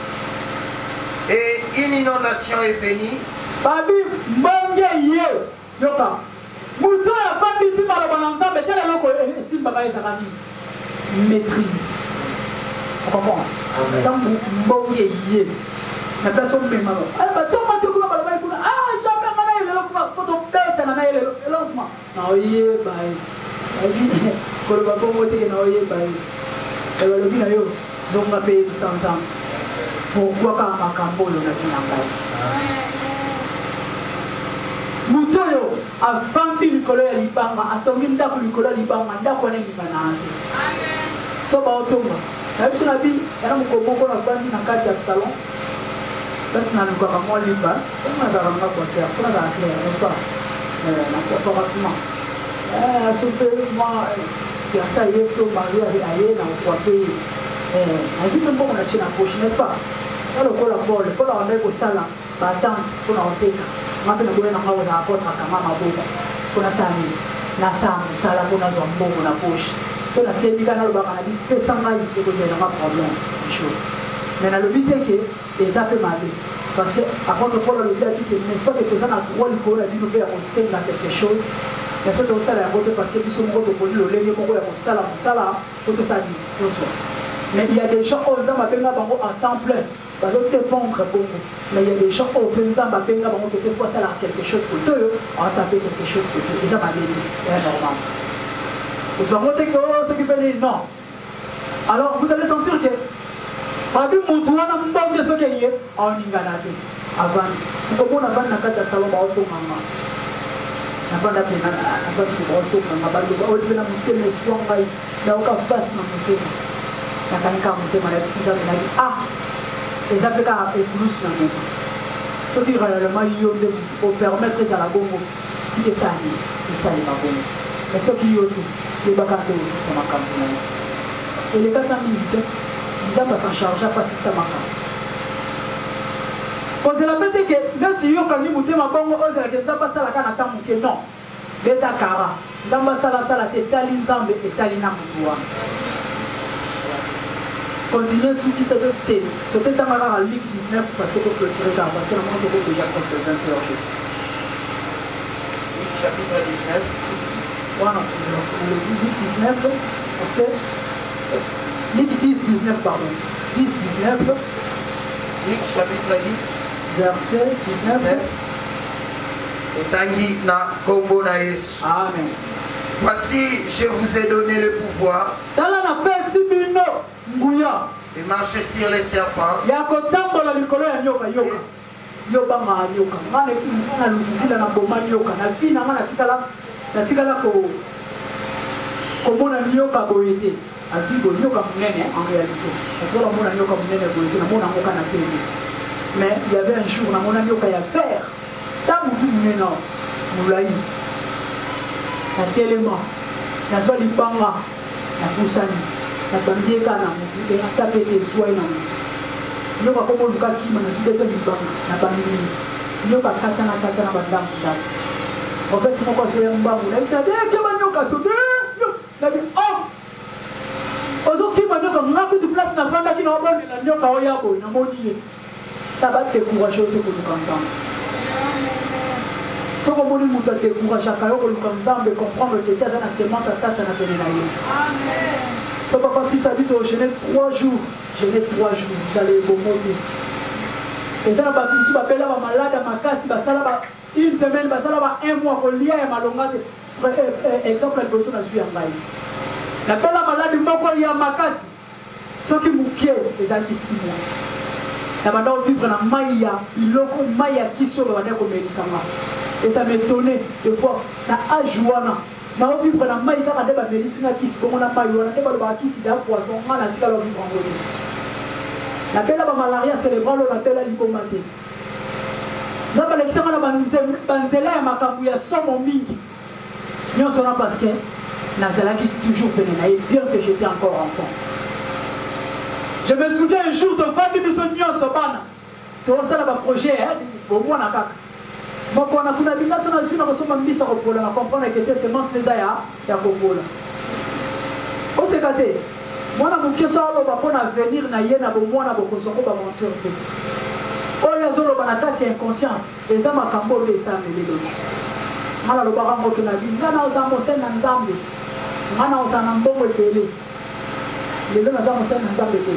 Et une inondation est venue. Babi mbonge ye. Yoka. Muto ya fandi simba lo bananza betela loko simba ba ezaka ni. Maîtrise. Comment? Dans mbonge ye. Na personne même alors. Ah bah toi tu kuna bala bala kuna. Ah jamais ngana ile lokuma photo beta na ile lokuma. Na oye bai. Abi ko ba bongo te na oye bai. E ba lobina yo zonga pe sansa. Pourquoi ka makambo lo na kinanga? Mutoyo afambi likolo ya libanga atongi ndako likolo ya libanga ndako ne libana. Amen. So ba otonga. Na biso na bi yana mukoboko na bandi na kati ya salon. Parce que nous avons moins libre, on a un peu de faire, on a un peu de faire, on a un peu de faire, moi, il y a ça, il y a tout, Marie a ailleurs, on a un peu, on dit même pas qu'on a tiré la poche, n'est-ce pas? Alors, pour la bolle, pour la remettre au salon, par tante, pour la remettre, on a fait le gouvernement, on a apporté à Kamama Boba, pour la salle, la salle, la salle, pour la zone, pour la poche. Si on a fait des canaux, on a dit, fais ça, il y a un problème, chaud. Mais dans le but est que les affaires m'avaient. Parce que, avant de prendre le dit, n'est-ce pas que les gens ont droit de pouvoir dire que on sait dans quelque chose. Mais c'est aussi la route parce que nous sommes de poser le lait, nous sommes ça, ça, ça, tout ça dit, tout ça. Mais il y a des gens qui ont à temps plein. alors te vendre beaucoup. Mais il y a des gens au présent, bah ben là, on peut fois ça là quelque chose pour eux, on ça fait quelque chose pour eux. Et ça m'a dit, c'est normal. Vous savez monter que ce qui veut dire non. Alors vous allez sentir que pas du monde on a pas de ce qu'il y a en Inglaterre. Avant, comme on a vendu la carte à salon, bah auto maman. Avant d'aller à avant de auto maman, bah le auto maman monter les soins, bah il y a aucun passe dans monter. La canne monter malade six ans, il a dit ah. Les Africains ont plus dans le monde. Ce qui est réellement pour permettre à la Bongo, c'est ça, c'est ça, les Bongo. Mais ce qui est aussi, les Bakandé aussi, c'est ma campagne. Et les gars militaires, ils n'ont pas s'en charger parce que c'est ma campagne. Quand c'est la bête que, même si vous avez monté ma Bongo, vous avez dit que ça passe à la canne à Tamuke, non. Beta Kara, Zamba Sala Sala, Talin Zambe et Talina Moutoua. Continuez sous qui se doit être. C'était un à Ligue dix-neuf parce que pour clôturer tard, parce que le monde est déjà presque vingt heures. Ligue chapitre dix-neuf. Voilà, le Ligue dix-neuf, c'est. Ligue dix, dix-neuf, pardon. dix, dix-neuf. Ligue chapitre dix. Verset dix-neuf. Et Tangi na Kombo na Yesu. Amen. Voici, je vous ai donné le pouvoir de marcher sur les serpents. Mais il y avait un jour, on a dit qu'il y a vert. Tant que nous l'avons na telema na zoli banga na kusani na bandieka na mutu na tapete swai na mutu nyoka komo luka kima na sudesa libanga na bamini nyoka kata na kata na bandamu ndako en fait c'est pourquoi je mbangu na isa de ke banyoka so de na bi oh ozo kima nyoka ngaku du place na fanda kina oboni na nyoka oyabo na moni tabate courage to ko lukanza. Si vous voulez vous décourager, vous comprendre que tu as une sémence à Satan à donner la vie. Si papa fils a dit au jeûner trois jours, jeûner trois jours, vous allez vous mourir. Et ça, la fille, si vous appelez la malade à ma casse, une semaine, un mois, pour lier à ma longue. Exemple, la personne a suivi en bail. La belle malade, il y a ma casse. Ceux qui mouillent, les amis, six mois. La bande vivre dans Maïa, il l'a comme Maïa qui sur le Wadeko Mélisama. Et ça m'étonnait de voir la Ajuana. Na vivre dans Maïa, quand on a des médecins qui sont comme on a Maïa, on a des balles qui sont poison, on a dit qu'elle vivre en Rwanda. La belle malaria cérébrale, on appelle la lipomate. Nous avons l'exemple de Banzela et Makambouya sont mon mingi. Nous sommes parce que Nazala qui toujours venu, bien que j'étais encore enfant. Je me souviens un jour de Fandi Bissonion Sobana. Tu vois ça dans le projet, hein? Au moins, on a quatre. Moi, quand on a fait la binaison, on a su qu'on a mis sur le pôle. On a compris que c'était semence des aïas et à Copola. On s'est gâté. Moi, on a mon question, on va venir, on a yé, on a bon, on a beaucoup de choses, on va mentir. Oh, il y a zolo banakati inconscience. Les hommes à Cambo, les hommes, les deux. On a le baran pour la vie. On a aux hommes, on s'est dans Zambie. On a aux hommes, on peut télé. Les deux, on a aux hommes, on s'est télé.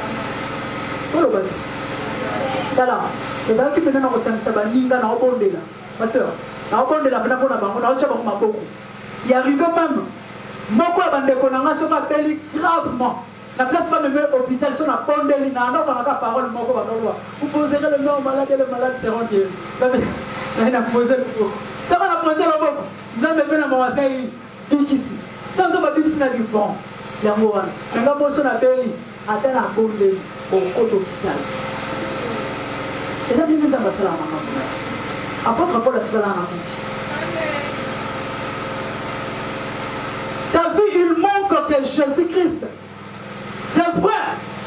Oh, le bâti. Voilà. C'est ça qui me donne au sein de Sabaninga, dans le bon délai. Pasteur, dans le bon délai, on a bon délai, on a bon délai. Il arrive même. Moi, quand on a un appel gravement. La place va me mettre au hôpital, si on a bon délai, on a pas de parole, vous poserez le nom au malade et le malade seront guéris. On a posé le mot. Quand on a posé le mot, nous avons fait un moment ici. Dans un papier, c'est du bon. Il y a un moment. Quand on a posé l'appel, atteint la bon délai au hôpital. Et là, nous avons passé la main. Apôtre Paul a tiré la main. Ta vie, il manque que Jésus-Christ. C'est vrai.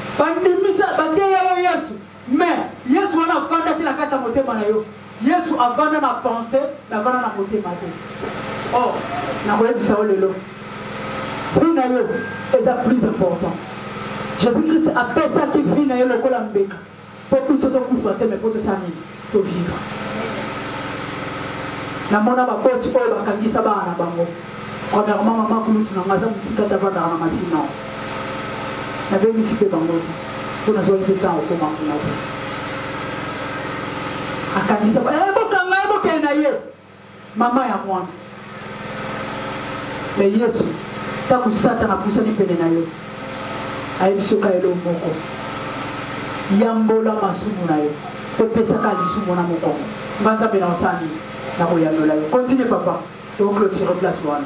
Mais Yesu a vendu la carte à monter manayo. Yesu a vendu la pensée, la vendu la monter manayo. Oh, na voyé bisa olelo. Finayo est le plus important. Jésus-Christ a fait ça qui finayo le colambeka. Pour tout ce que vous faites, mais pour tout ça, pour vivre. Na mona ba coach ko ba kangisa ba na bango. Premièrement, maman kulu tunangaza musika tava na masina. Na be misike bango. pour nous avoir le temps au comment on a fait. Akanisa ba eh bokanga bokena ye mama ya mwana mais Yesu taku satana pusa ni pene na yo ayibisoka elo moko yambola masumu na yo pepesa ka lisumu na moko mbanza bena osani na koyandola yo. Continue papa donc clôture place one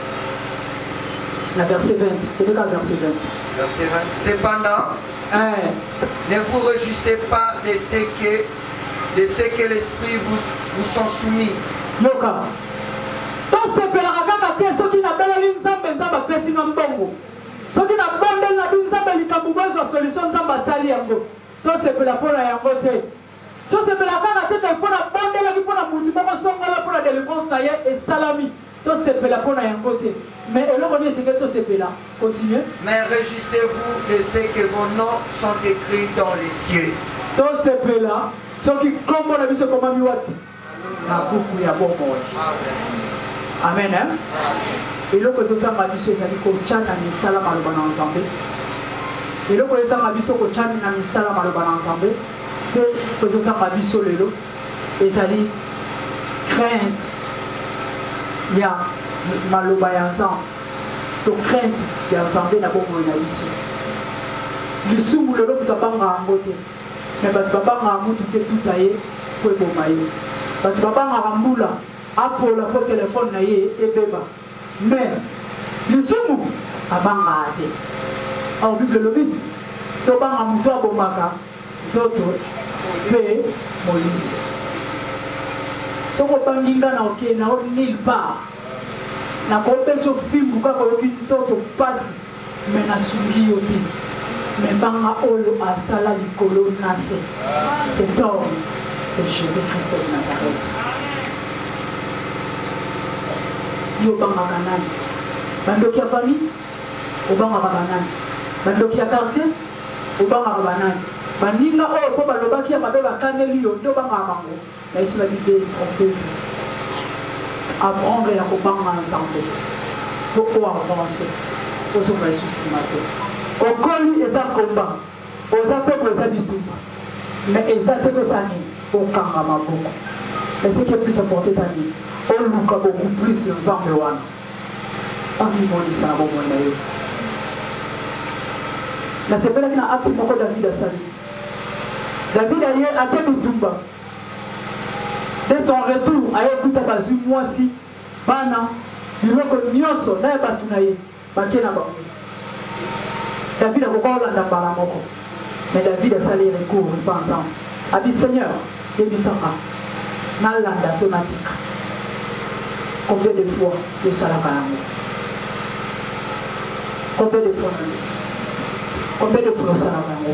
la verset vingt c'est le cas verset vingt verset vingt. Cependant hein, ne vous réjouissez pas de ce que de ce que l'esprit vous, vous sont soumis. Yoka. Donc c'est pour la raconter ceux qui n'appellent l'insambe nzamba pesi na mbongo. Ceux qui n'appellent na binzamba likabugo sur solution nzamba sali yango. Donc c'est pour la pour la yango te. Donc c'est pour la raconter pour la bande la pour la mutu moko songola pour la délivrance na ye et salami. Donc c'est pour la pour la yango te. Mais le premier c'est que tout c'est pour là. Continuez. Mais réjouissez-vous de ce que vos noms sont écrits dans les cieux. Donc c'est pour là. Ceux qui comprennent la vie, c'est comment ils vont. Il y a beaucoup de Amen. Amen. Et là, quand on a vu ça, c'est qu'on chante dans les salles à l'Oban ensemble. Et là, quand on a vu ça, qu'on chante dans les salles à l'Oban ensemble. Et quand on a vu ça, et ça dit crainte. Il y a Maloba ensemble. Donc crainte, il y a ensemble, il y a beaucoup de vie. Le sous le lot, tu as pas en côté. Mais tu vas pas en tout tout aillé pour le maïs. Tu vas pas en moula pour le téléphone naïe et bébé. Mais le soumou a bangé. En Bible le vide. Tu vas en mouton à bomaka. Zoto paix molli. Si on va n'inga na ok na nulle part. Na compétition film ou kako yoki zoto passe. Mais na sungi yoki. Mais banga oyo asala likolo nase. Cet homme, c'est Jésus-Christ de Nazareth. Yo banga kanani. Bandoki ya famille, o banga kanani. Bandoki ya quartier, o banga kanani. Baninga oyo po balobaki ya mabe bakaneli yo ndo banga bango. Mais sur la Bible on peut apprendre à banga ensemble. Pour avancer. Pour se faire souci matin. Okoli eza komba oza pe eza bitumba mais eza te ko sani okanga maboko mais ce qui est plus important c'est ni on luka beaucoup plus nzambe wana ami moni sana bomo na yo na sepela na acte moko David asali David aye ate bitumba dès son retour aye kuta bazu mwasi bana biloko nyonso na batu na ye bakena bango David a beaucoup de baramoko. Mais David a salé les cours, il pense ensemble. A dit Seigneur, Débissama, Nalanda automatique. Combien de fois de Salakaramo? Combien de fois? Combien de fois de Salakaramo?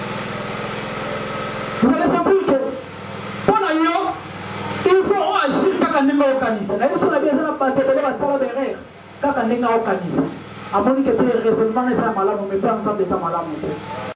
Vous allez sentir que pendant yo, il faut agir quand on est au canisa. La mission a bien ça pas te donner la salle derrière. Quand on est au canisa. À mon avis, que tes raisonnements ne sont pas là, mais pas ensemble de ça, malade.